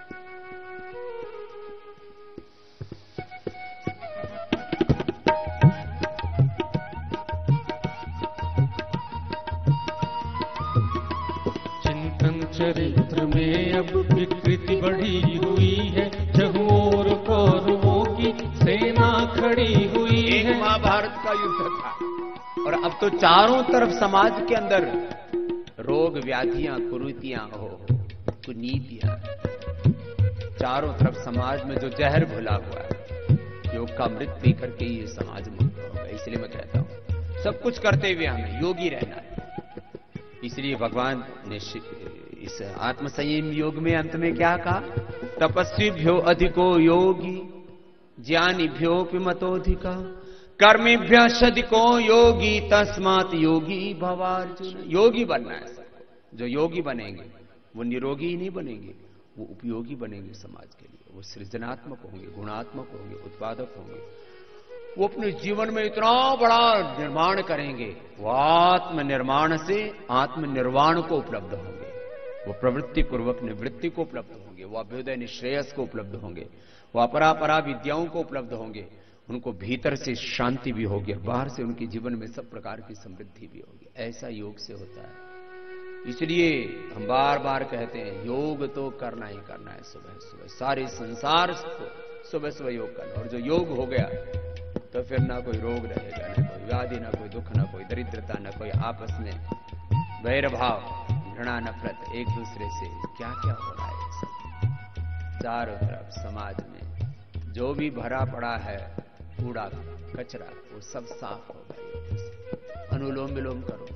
[SPEAKER 3] चरित्र में अब विकृति बढ़ी हुई है, चहुओर कौरवों की सेना खड़ी हुई है।
[SPEAKER 1] एक महाभारत का युद्ध था और अब तो चारों तरफ समाज के अंदर रोग व्याधियां, कुरीतियां, कुनीतियां, चारों तरफ समाज में जो जहर घुला हुआ है, योग का अमृत पी करके ये समाज मुक्त होगा। इसलिए मैं कहता हूं सब कुछ करते हुए हमें योगी रहना है। इसलिए भगवान ने इस आत्म संयम योग में अंत में क्या कहा? तपस्वीभ्यो अधिको योगी ज्ञानीभ्योऽपि मतोऽधिका कर्मीभ्यश्चधिको योगी तस्मात् योगी भवार्जुन। योगी बनना है सबको। जो योगी बनेंगे वो निरोगी ही नहीं बनेंगे, वो उपयोगी बनेंगे समाज के लिए। वो सृजनात्मक होंगे, गुणात्मक होंगे, उत्पादक होंगे। वो अपने जीवन में इतना बड़ा निर्माण करेंगे, वो आत्मनिर्माण से आत्मनिर्वाण को उपलब्ध होंगे। वो प्रवृत्ति पूर्वक निवृत्ति को उपलब्ध होंगे, वो अभ्युदय निश्रेयस को उपलब्ध होंगे, वो अपरापरा विद्याओं को उपलब्ध होंगे। उनको भीतर से शांति भी होगी और बाहर से उनके जीवन में सब प्रकार की समृद्धि भी होगी। ऐसा योग से होता है। इसलिए हम बार बार कहते हैं योग तो करना ही करना है। सुबह सुबह सारे संसार को सुबह सुबह योग करना। और जो योग हो गया तो फिर ना कोई रोग रहेगा, ना कोई व्याधि, ना कोई दुख, ना कोई दरिद्रता, ना कोई आपस में वैरभाव, घृणा, नफरत, एक दूसरे से क्या क्या हो रहा है सब। चारों तरफ समाज में जो भी भरा पड़ा है कूड़ा कचरा, वो सब साफ होगा। अनुलोम विलोम करो।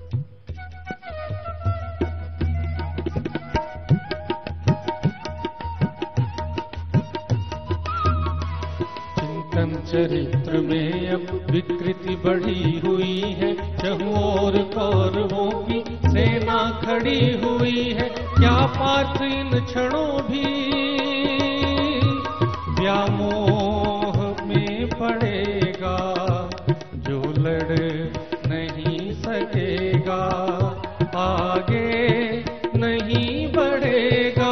[SPEAKER 3] चरित्र में अब विकृति बढ़ी हुई है, चहुओर कौरवों की सेना खड़ी हुई है। क्या पार्थ इन क्षणों भी व्यामोह में पड़ेगा, जो लड़ नहीं सकेगा आगे नहीं बढ़ेगा।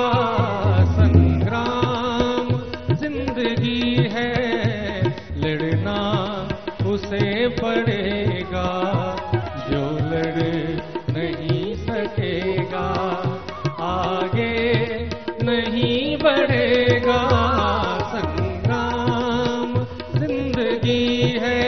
[SPEAKER 3] संग्राम जिंदगी है, लड़ना उसे पड़ेगा, जो लड़ नहीं सकेगा आगे नहीं बढ़ेगा। संग्राम जिंदगी है।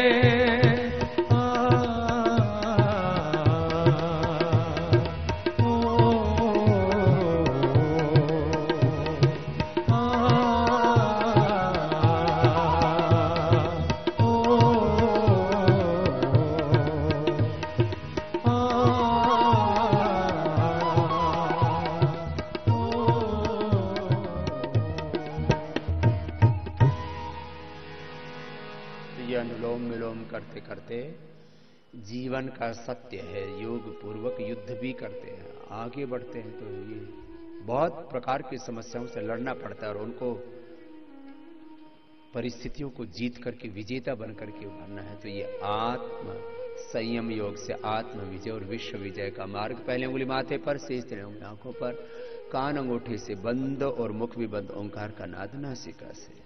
[SPEAKER 1] करते करते जीवन का सत्य है। योग पूर्वक युद्ध भी करते हैं, आगे बढ़ते हैं। तो ये बहुत प्रकार की समस्याओं से लड़ना पड़ता है और उनको परिस्थितियों को जीत करके विजेता बन करके उभरना है। तो ये आत्म संयम योग से आत्म विजय और विश्व विजय का मार्ग। पहले उंगली माथे पर, शेष 3 उंगली आंखों पर, कान अंगूठे से बंद और मुख भी बंद। ओंकार का नाद नासिका से।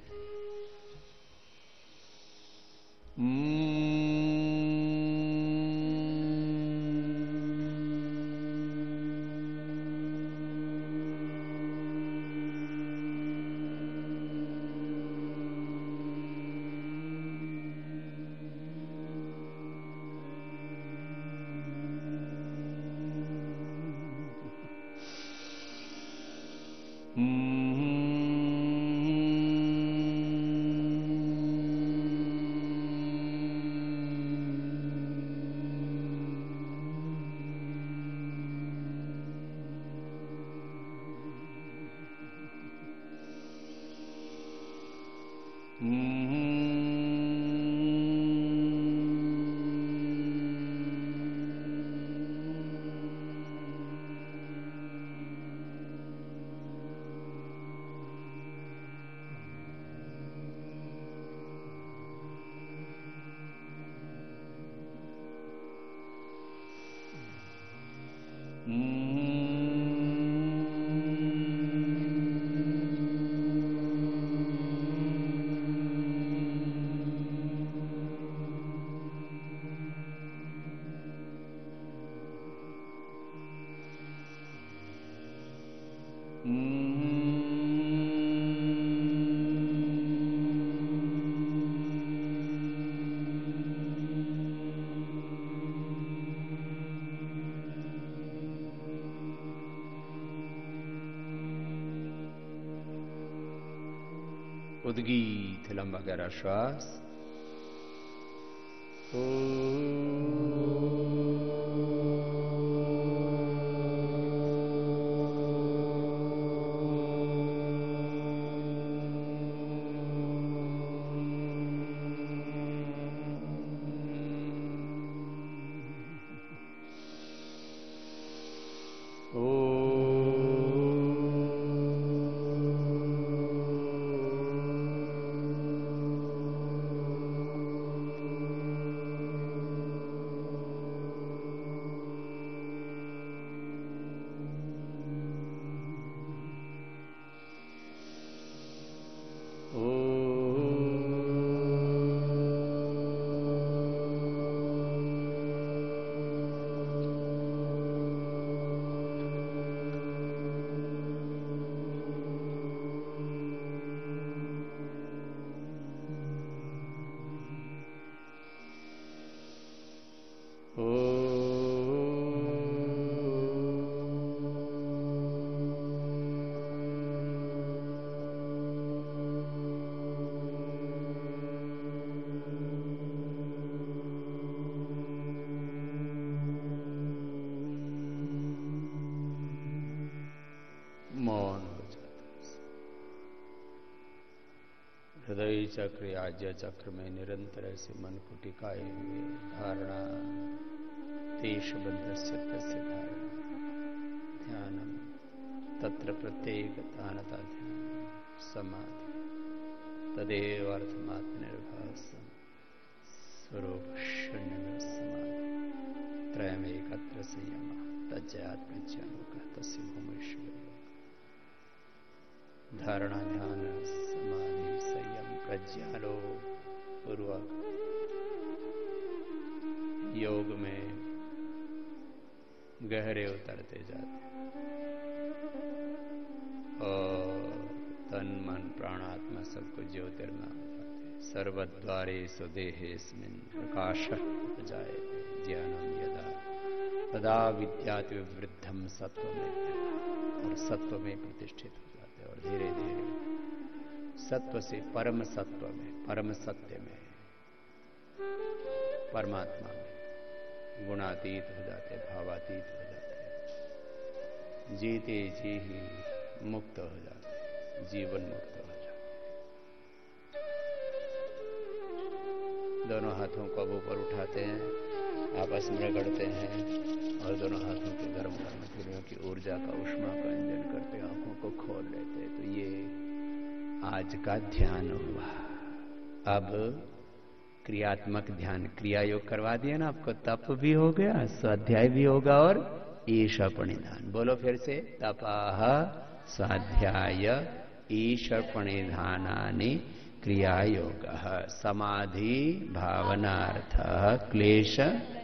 [SPEAKER 1] उद्गीत लंबा गहरा श्वास। हृदय चक्र आज्य चक्र में निरंतर ऐसे मन को टिकाए हुए धारणा देशबद्ध से धारणा ध्यानम तत्र प्रत्येक तानता ध्यान समाधि तदेव अर्थमात्मनिर्भासम स्वरूप शून्य में समाधि त्रयम एकत्र संयम तज्जात्मज्ञानों का तस्य भूमेश्वर धारणा ध्यान समाधि संयम प्रज्ञालो पूर्वक योग में गहरे उतरते जाते और तन मन प्राणात्मा सबको ज्योतिर्मय बनाते। सर्वद्वारेषु देहेऽस्मिन् प्रकाशः जाए ज्ञानम यदा तदा विद्यात् विवृद्धम सत्वमेव और सत्व में प्रतिष्ठित हो जाते और धीरे धीरे सत्व से परम सत्व में परम सत्य में परमात्मा में गुणातीत हो जाते भावातीत हो जाते जीते जी ही मुक्त हो जाते जीवन मुक्त हो जाते। दोनों हाथों को अब ऊपर उठाते हैं आपस में रगड़ते हैं और दोनों हाथों के गर्म गर्म फिरों की ऊर्जा का उष्मा का इंजन करते आंखों को खोल लेते। तो ये आज का ध्यान हुआ। अब क्रियात्मक ध्यान क्रिया योग करवा दिया ना आपको, तप भी हो गया स्वाध्याय भी होगा और ईश प्रणिधान। बोलो फिर से तपाह स्वाध्याय ईश प्रणिधानानि क्रिया योग समाधि भावनार्थ क्लेश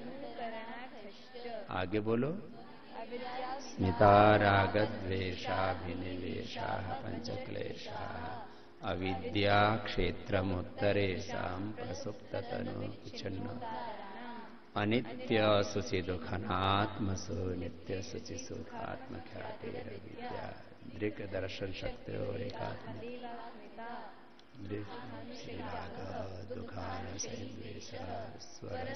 [SPEAKER 1] आगे बोलो स्मिता राग द्वेषाभिनिवेशा पंचक्लेशा अविद्या क्षेत्रमुत्तरेषां प्रसुप्ततनु विच्छिन्न अनित्य सुचि दुखनात्मसु नित्य सुचि सुखात्म ख्यातिरविद्या दृक् दर्शन शक्ति और एकात्म राग दुखान संद्वेष स्वर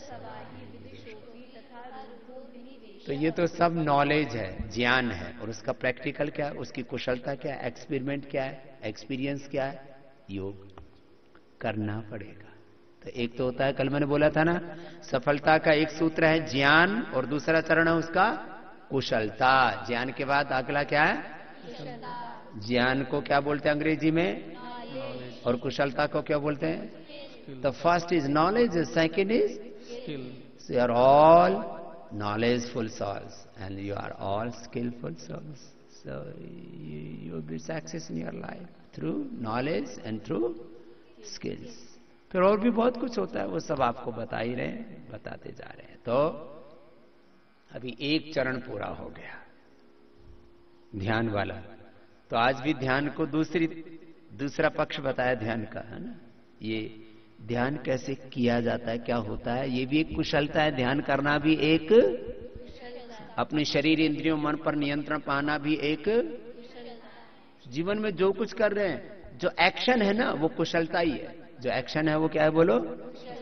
[SPEAKER 1] तो ये तो सब नॉलेज है ज्ञान है और उसका प्रैक्टिकल क्या है, उसकी कुशलता क्या है, एक्सपेरिमेंट क्या है, एक्सपीरियंस क्या है, योग करना पड़ेगा। तो एक तो होता है कल मैंने बोला था ना सफलता का एक सूत्र है ज्ञान और दूसरा चरण है उसका कुशलता। ज्ञान के बाद अगला क्या है, ज्ञान को क्या बोलते हैं अंग्रेजी में और कुशलता को क्या बोलते हैं। The first is knowledge, second is skill. Are all knowledgeful souls, and you are all skillful souls. So you will be success in your life through knowledge and through skills. फिर और भी बहुत कुछ होता है, वो सब आपको बता ही रहे हैं, बताते जा रहे हैं. तो अभी एक चरण पूरा हो गया ध्यान वाला. तो आज भी ध्यान को दूसरा पक्ष बताया ध्यान का, है ना. ये ध्यान कैसे किया जाता है, क्या होता है, ये भी एक कुशलता है. ध्यान करना भी एक, अपने शरीर इंद्रियों मन पर नियंत्रण पाना भी एक, जीवन में जो कुछ कर रहे हैं, जो एक्शन है ना वो कुशलता ही है. जो एक्शन है वो क्या है बोलो,